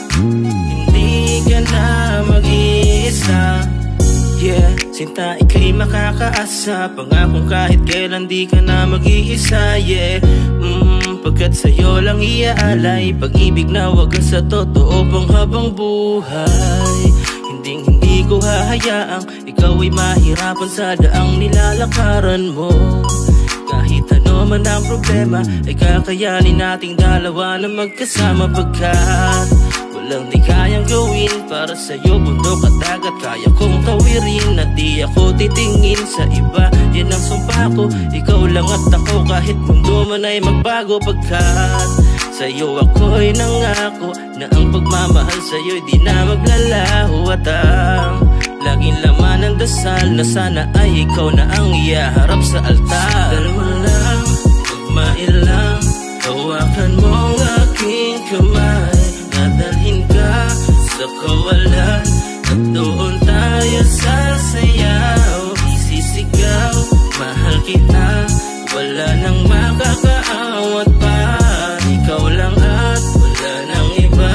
hindi ka na mag-iisa. Yeah, sinta ika'y makakaasa, pangakong kahit kailan di ka na mag-iisa. Yeah, mm, pagkat sa'yo lang iaalay, pag-ibig na wagas sa totoo pang habang buhay. Hinding hindi ko hahayaang ikaw ay mahirapan sa daang nilalakaran mo. Kahit ano man ang problema ay kakayanin nating dalawa na magkasama. Pagkat walang di kayang gawin para sa'yo, bundok at dagat kaya kong tawirin. At di ako titingin sa iba, yan ang sumpa ko. Ikaw lang at ako kahit mundo man ay magbago. Pagkat sa'yo ako'y nangako na ang pagmamahal sa'yo'y di na maglalaho. At ang laging laman ng dasal na sana ay ikaw na ang iyaharap sa altar. Dalawa lang, huwag mailang, hawakan mo ang aking kamay. Dadalhin ka sa kawalan at doon tayo sasayaw. Isisigaw, mahal kita, wala nang makakaawat pa. Ikaw lang at wala nang iba,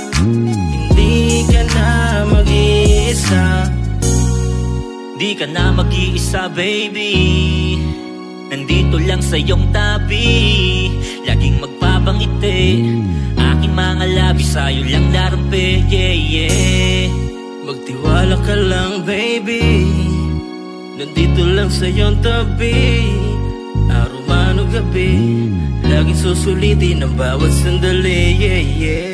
hindi ka na mag-iisa. Di ka na mag-iisa baby, nandito lang sa iyong tabi, laging magpapangiti. Aking mga labi sa'yo lang larampe, yeah, yeah. Magtiwala ka lang baby, nandito lang sa iyong tabi. Araw man o gabi, laging susulitin ang bawat sandali, yeah, yeah.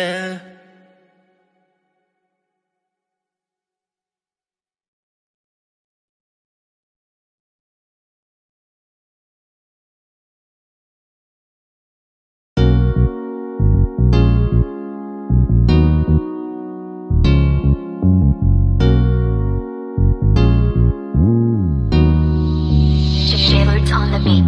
Shepherds on the beat.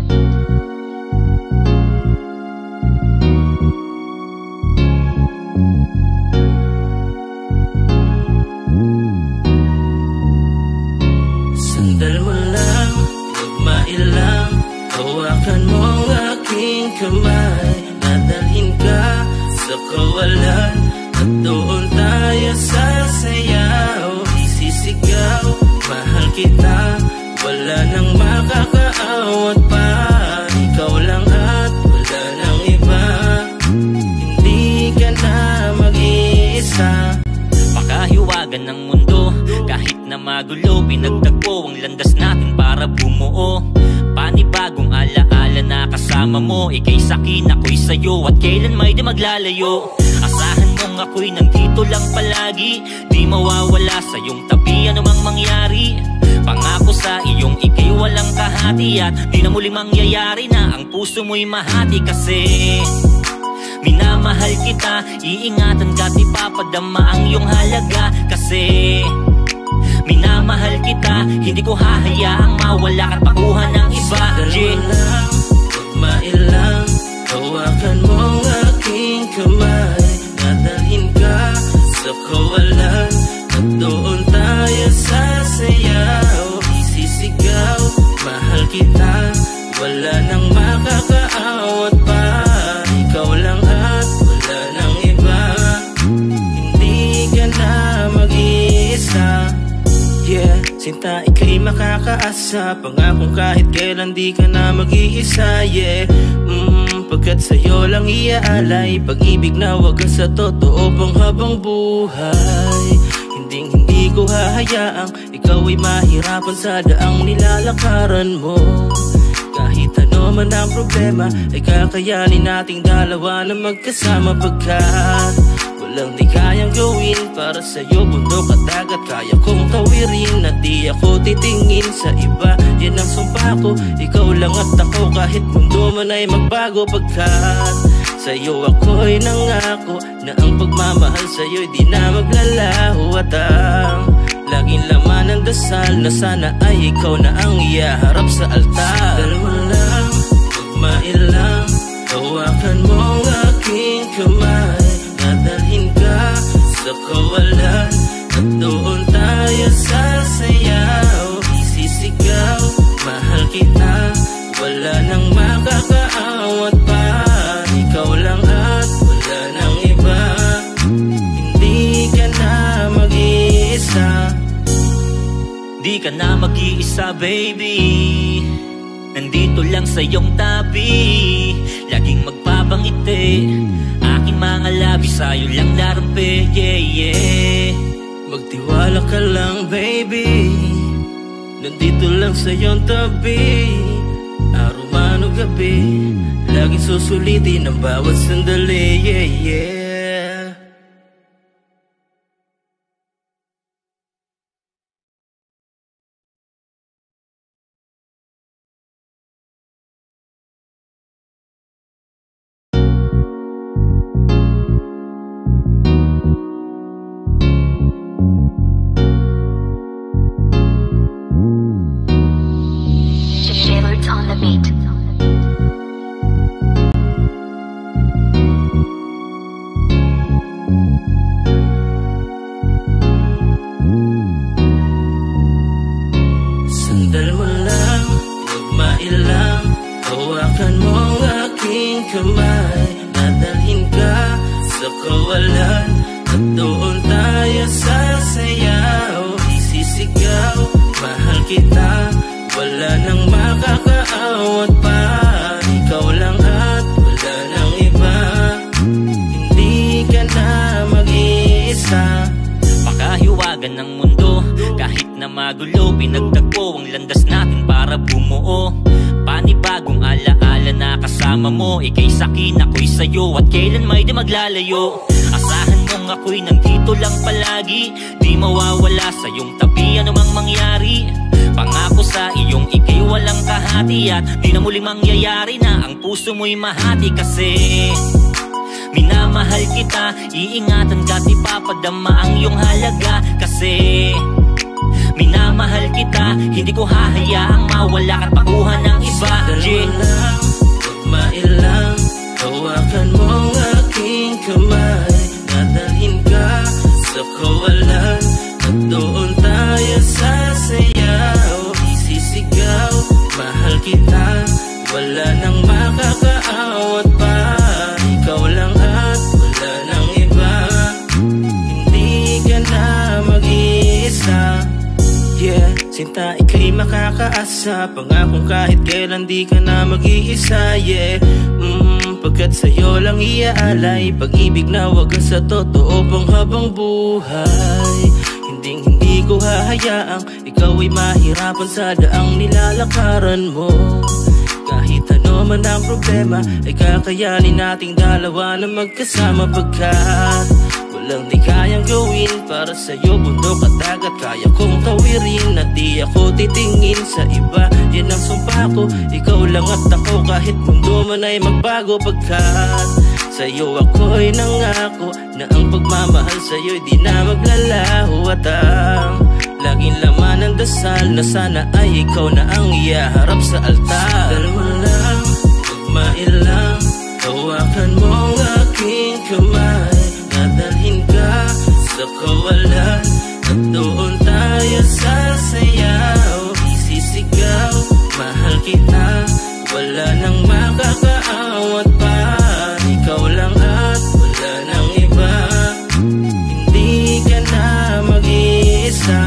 Sandal mo lang, huwag mailang, hawakan mo ang aking kamay. Dadalhin ka sa kawalan at doon tayo sasayaw. Isisigaw, mahal kita, wala nang makakaawat pa. Ikaw lang at wala nang iba, hindi ka na mag-iisa. Pakahiwagan ng mundo, kahit na magulo, pinagtagpo ang landas natin para bumuo. Panibagong alaala na kasama mo, ika'y sakin, ako'y sa'yo at kailan may di maglalayo. Asahan mong ako'y nandito lang palagi, di mawawala sa iyong tabi anumang mangyari. Pangako sa iyong ika'y walang kahati at di na muling mangyayari na ang puso mo'y mahati. Kasi minamahal kita, iingatan ka't ipapadama ang iyong halaga. Kasi minamahal kita, hindi ko hahayaang mawala ka't pakuhan ng iba. Dalawa lang, huwag mailang, hawakan mo ang aking kamay. Dadalhin ka sa kawalan at doon tayo sasayaw. Isisigaw, mahal kita, wala nang makakaawat pa. Ikaw lang at wala nang iba, hindi ka na mag-iisa. Yeah, sinta ika'y makakaasa, pangakong kahit kailan di ka na mag-iisa. Yeah, mm, pagkat sa'yo lang iaalay, pag-ibig na wagas sa totoo pang habang buhay. Hinding hindi ko hahayaang ikaw ay mahirapan sa daang nilalakaran mo. Kahit ano man ang problema ay kakayanin nating dalawa na magkasama. Pagkat walang di kayang gawin para sa'yo, bundok at dagat kaya kong tawirin. At di ako titingin sa iba, yan ang sumpa ko. Ikaw lang at ako kahit mundo man ay magbago. Pagkat sa'yo ako'y nangako na ang pagmamahal sa'yo'y di na maglalaho. At ang laging laman ng dasal na sana ay ikaw na ang iyaharap sa altar. Dalawa lang, magmailang, hawakan mo ang aking kamay. Dadalhin ka sa kawalan at doon tayo sasayaw. Isisigaw, mahal kita, wala nang makakaawat pa. Ikaw lang at wala nang iba, hindi ka na mag-iisa. Di ka na mag-iisa baby, nandito lang sa iyong tabi, laging magpapangiti. Aking mga labi sa'yo lang narampi, yeah, yeah. Magtiwala ka lang baby, nandito lang sa iyong tabi. Araw man o gabi, laging susulitin ang bawat sandali, yeah, yeah. Shepherds on the beat. Sandal mo lang, magmailang, hawakan mo ang aking kamay. Dadalhin ka sa kawalan at doon tayo sasayaw. Isisigaw, mahal kita, wala nang makakaawat pa. Ikaw lang at wala nang iba, hindi ka na mag-iisa. Pakahiwagan ng mundo, kahit na magulo, pinagtagpo ang landas natin para bumuo. Panibagong alaala na kasama mo, ika'y sakin, ako'y sa'yo, at kailan may di maglalayo. Asahan mong ako'y nandito lang palagi, di mawawala sa iyong tabi anumang mangyari. Pangako sa iyong ika'y walang kahati, at di na muling mangyayari na ang puso mo'y mahati. Kasi minamahal kita, iingatan ka't ipapadama ang iyong halaga. Kasi minamahal kita, hindi ko hahayaang mawala ka't pakuhan ng iba. Dalawa lang, magmailang, hawakan mo ang aking kamay. Dadalhin ka sa kawalan at doon tayo sasayaw. Isisigaw, mahal kita, wala nang makakaawat pa. Ikaw lang at wala nang iba, hindi ka na mag-iisa. Yeah, sinta ika'y makakaasa, pangakong kahit kailan di ka na mag-iisa. Yeah, mm, pagkat sa'yo lang iaalay, pag-ibig na wagas sa totoo pang habang buhay. Hinding hindi ko hahayaang ikaw ay mahirapan sa daang nilalakaran mo. Kahit ano man ang problema ay kakayanin nating dalawa na magkasama. Pagkat walang di kayang gawin para sa'yo, bundok at dagat kaya kong tawirin. At di ako titingin sa iba, yan ang sumpa ko. Ikaw lang at ako kahit mundo man ay magbago. Pagkat sa'yo ako'y nangako na ang pagmamahal sa'yo'y di na maglalaho. At ang laging laman ng dasal na sana ay ikaw na ang iyaharap sa altar. Dalawa lang, magmailang, hawakan mo ang aking kamay. Dadalhin ka sa kawalan at doon tayo sasayaw. Isisigaw, mahal kita, wala nang makakaawat pa. Ikaw lang at wala nang iba, hindi ka na mag-iisa.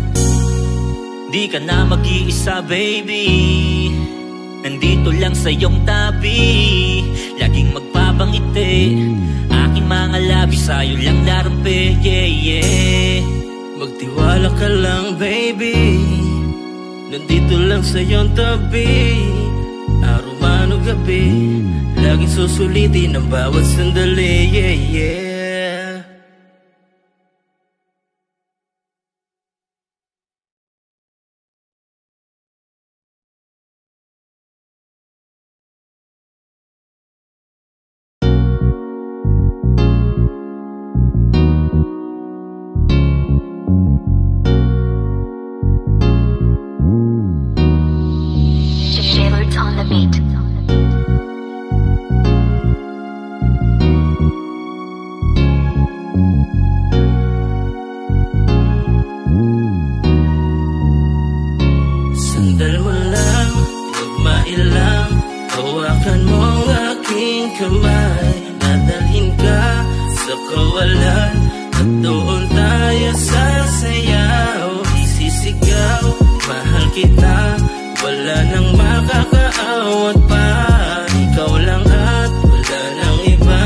Di ka na mag-iisa baby, nandito lang sa iyong tabi, laging magpapangiti. Aking mga labi sa'yo lang narampi, yeah, yeah. Magtiwala ka lang baby, nandito lang sa iyong tabi. Araw o gabi, laging susulitin ang bawat sandali, yeah, yeah. Shivers on the beat. Sandal mo lang, magmailang, hawakan mo ang aking kamay. Dadalhin ka sa kawalan, at doon tayo sasayaw. Isisigaw, mahal kita, wala nang makakaawat pa. Ikaw lang at wala nang iba,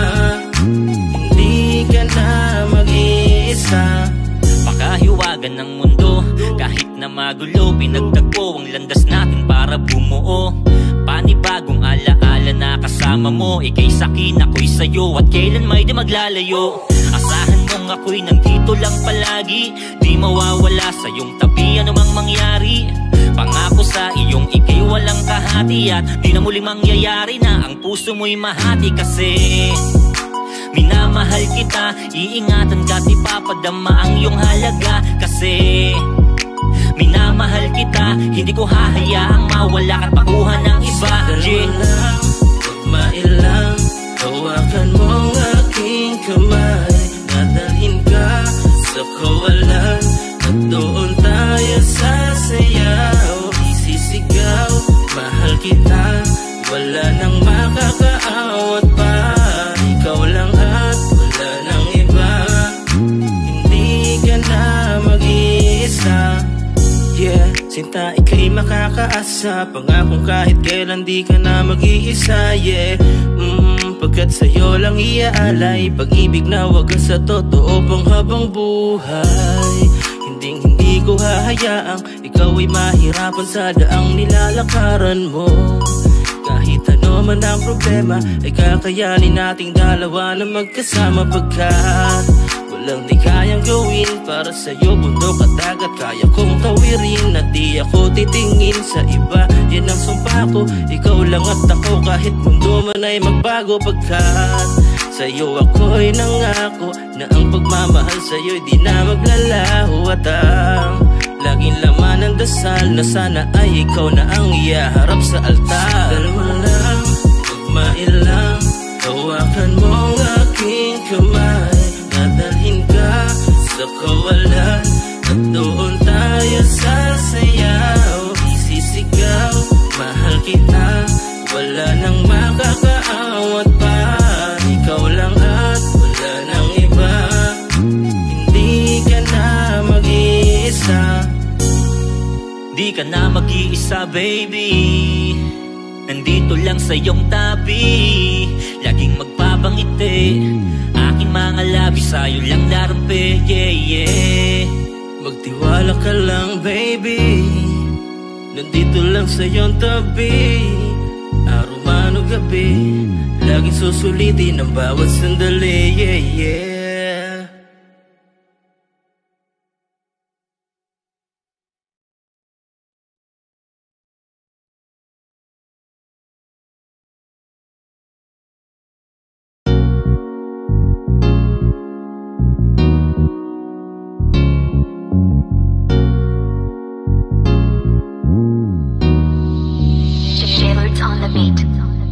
hindi ka na mag-iisa. Pakahiwagan ng mundo, kahit na magulo, pinagtagpo ang landas natin para bumuo. Panibagong alaala na kasama mo, ika'y sakin, ako'y sa'yo, at kailan may di maglalayo. Asahan mong ako'y nandito lang palagi, di mawawala sa iyong tabi anumang mangyari. Pangako sa iyong ika'y walang kahati, at di na muling mangyayari na ang puso mo'y mahati. Kasi minamahal kita, iingatan ka't ipapadama ang iyong halaga. Kasi minamahal kita, hindi ko hahayaang mawala ka't pakuha ng iba. Sandal mo lang, magmailang, hawakan mo ang aking kamay. Dadalhin ka sa kawalan, at doon tayo sasayaw. Isisigaw, mahal kita, wala nang makakaawat pa. Ikaw lang at wala nang iba, hindi ka na mag-iisa. Yeah, sinta, ika'y makakaasa, pangakong kahit kailan di ka na mag-iisa. Yeah, mm, pagkat sa'yo lang iaalay, pag-ibig na wagas sa totoo pang habang buhay. Hinding hindi ko hahayaang ikaw ay mahirapan sa daang nilalakaran mo. Kahit ano man ang problema, ay kakayanin nating dalawa na magkasama. Pagkat walang di kayang gawin para sa'yo, bundok at dagat kaya kong tawirin. At di ako titingin sa iba, yan ang sumpa ko, ikaw lang at ako, kahit mundo man ay magbago. Pagkat sa'yo ako'y nangako na ang pagmamahal sa'yo'y di na maglalaho. At ang laging laman ng dasal na sana ay ikaw na ang iyaharap sa altar. Sandal mo lang, magmailang, hawakan mo ang aking kamay. Dadalhin ka sa kawalan, at doon tayo sasayaw. Isisigaw, mahal kita, wala nang makakaawat pa. Ikaw lang at wala nang iba, hindi ka na mag-iisa. Di ka na mag-iisa, baby, nandito lang sa iyong tabi, laging magpapangiti. Aking mga labi sa'yo lang narampi, yeah, yeah. Magtiwala ka lang, baby, nandito lang sa iyong tabi. Araw man o gabi, laging susulitin ang bawat sandali, yeah, yeah. Shivers on the beat.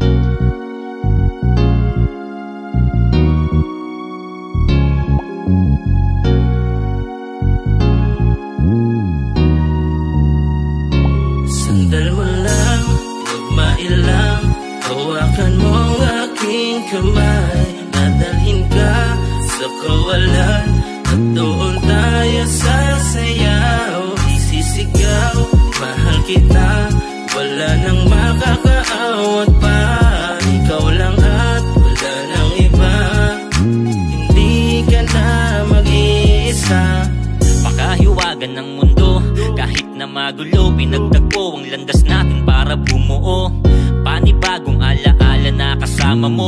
Sandal mo lang, magmailang, hawakan mo ang aking kamay. Dadalhin ka sa kawalan, at doon tayo sasayaw. Isisigaw, mahal kita, wala nang makakaawat pa. Ikaw lang at wala nang iba, hindi ka na mag-iisa. Pakahiwagan ng mundo, kahit na magulo, pinagtagpo ang landas natin para bumuo. Panibagong alaala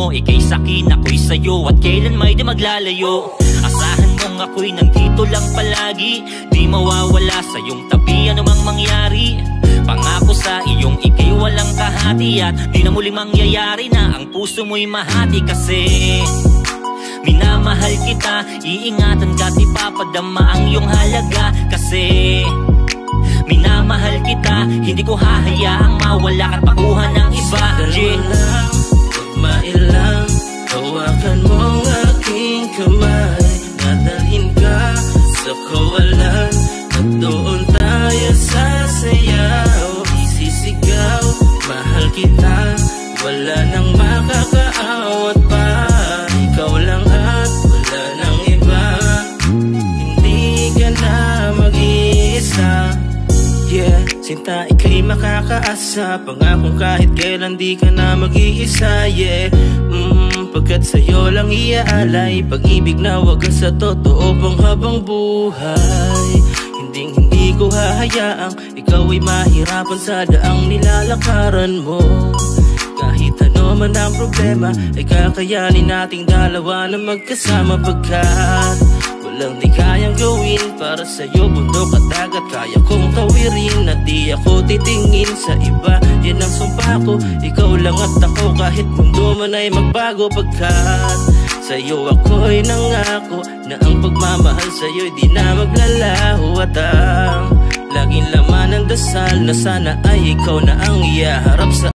mo, ika'y sakin, ako'y sayo, at kailan may di maglalayo. Asahan mong ako'y nandito lang palagi, di mawawala sa iyong tabi anumang mangyari. Pangako sa iyong ika'y walang kahati, at di na muling mangyayari na ang puso mo'y mahati. Kasi minamahal kita, iingatan ka't ipapadama ang iyong halaga. Kasi minamahal kita, hindi ko hahayaang mawala ka't pakuhan ng iba. Dalawa lang, magmailang, hawakan mo ang aking kamay, nadalhin ka sa kawalan, at doon tayo sasayaw. Isisigaw, mahal kita, wala nang makakaawat pa. Ikaw lang at wala nang iba, hindi ka na mag-iisa. Yeah, sinta ika'y makakaasa, pangakong kahit kailan di ka na mag-iisa. Yeah, mm, pagkat sa'yo lang iaalay, pag-ibig na wagas sa totoo pang habang buhay. Hinding hindi ko hahayaang ikaw ay mahirapan sa daang nilalakaran mo. Kahit ano man ang problema, ay kakayanin nating dalawa na magkasama. Pagkat walang di kayang gawin para sa'yo, bundok at dagat kaya kong tawirin, at di ako titingin sa iba. Yan ang sumpa ko, ikaw lang at ako, kahit mundo man ay magbago. Pagkat sa'yo ako'y nangako na ang pagmamahal sa'yo'y di na maglalaho. At ang laging laman ng dasal na sana ay ikaw na ang iyaharap sa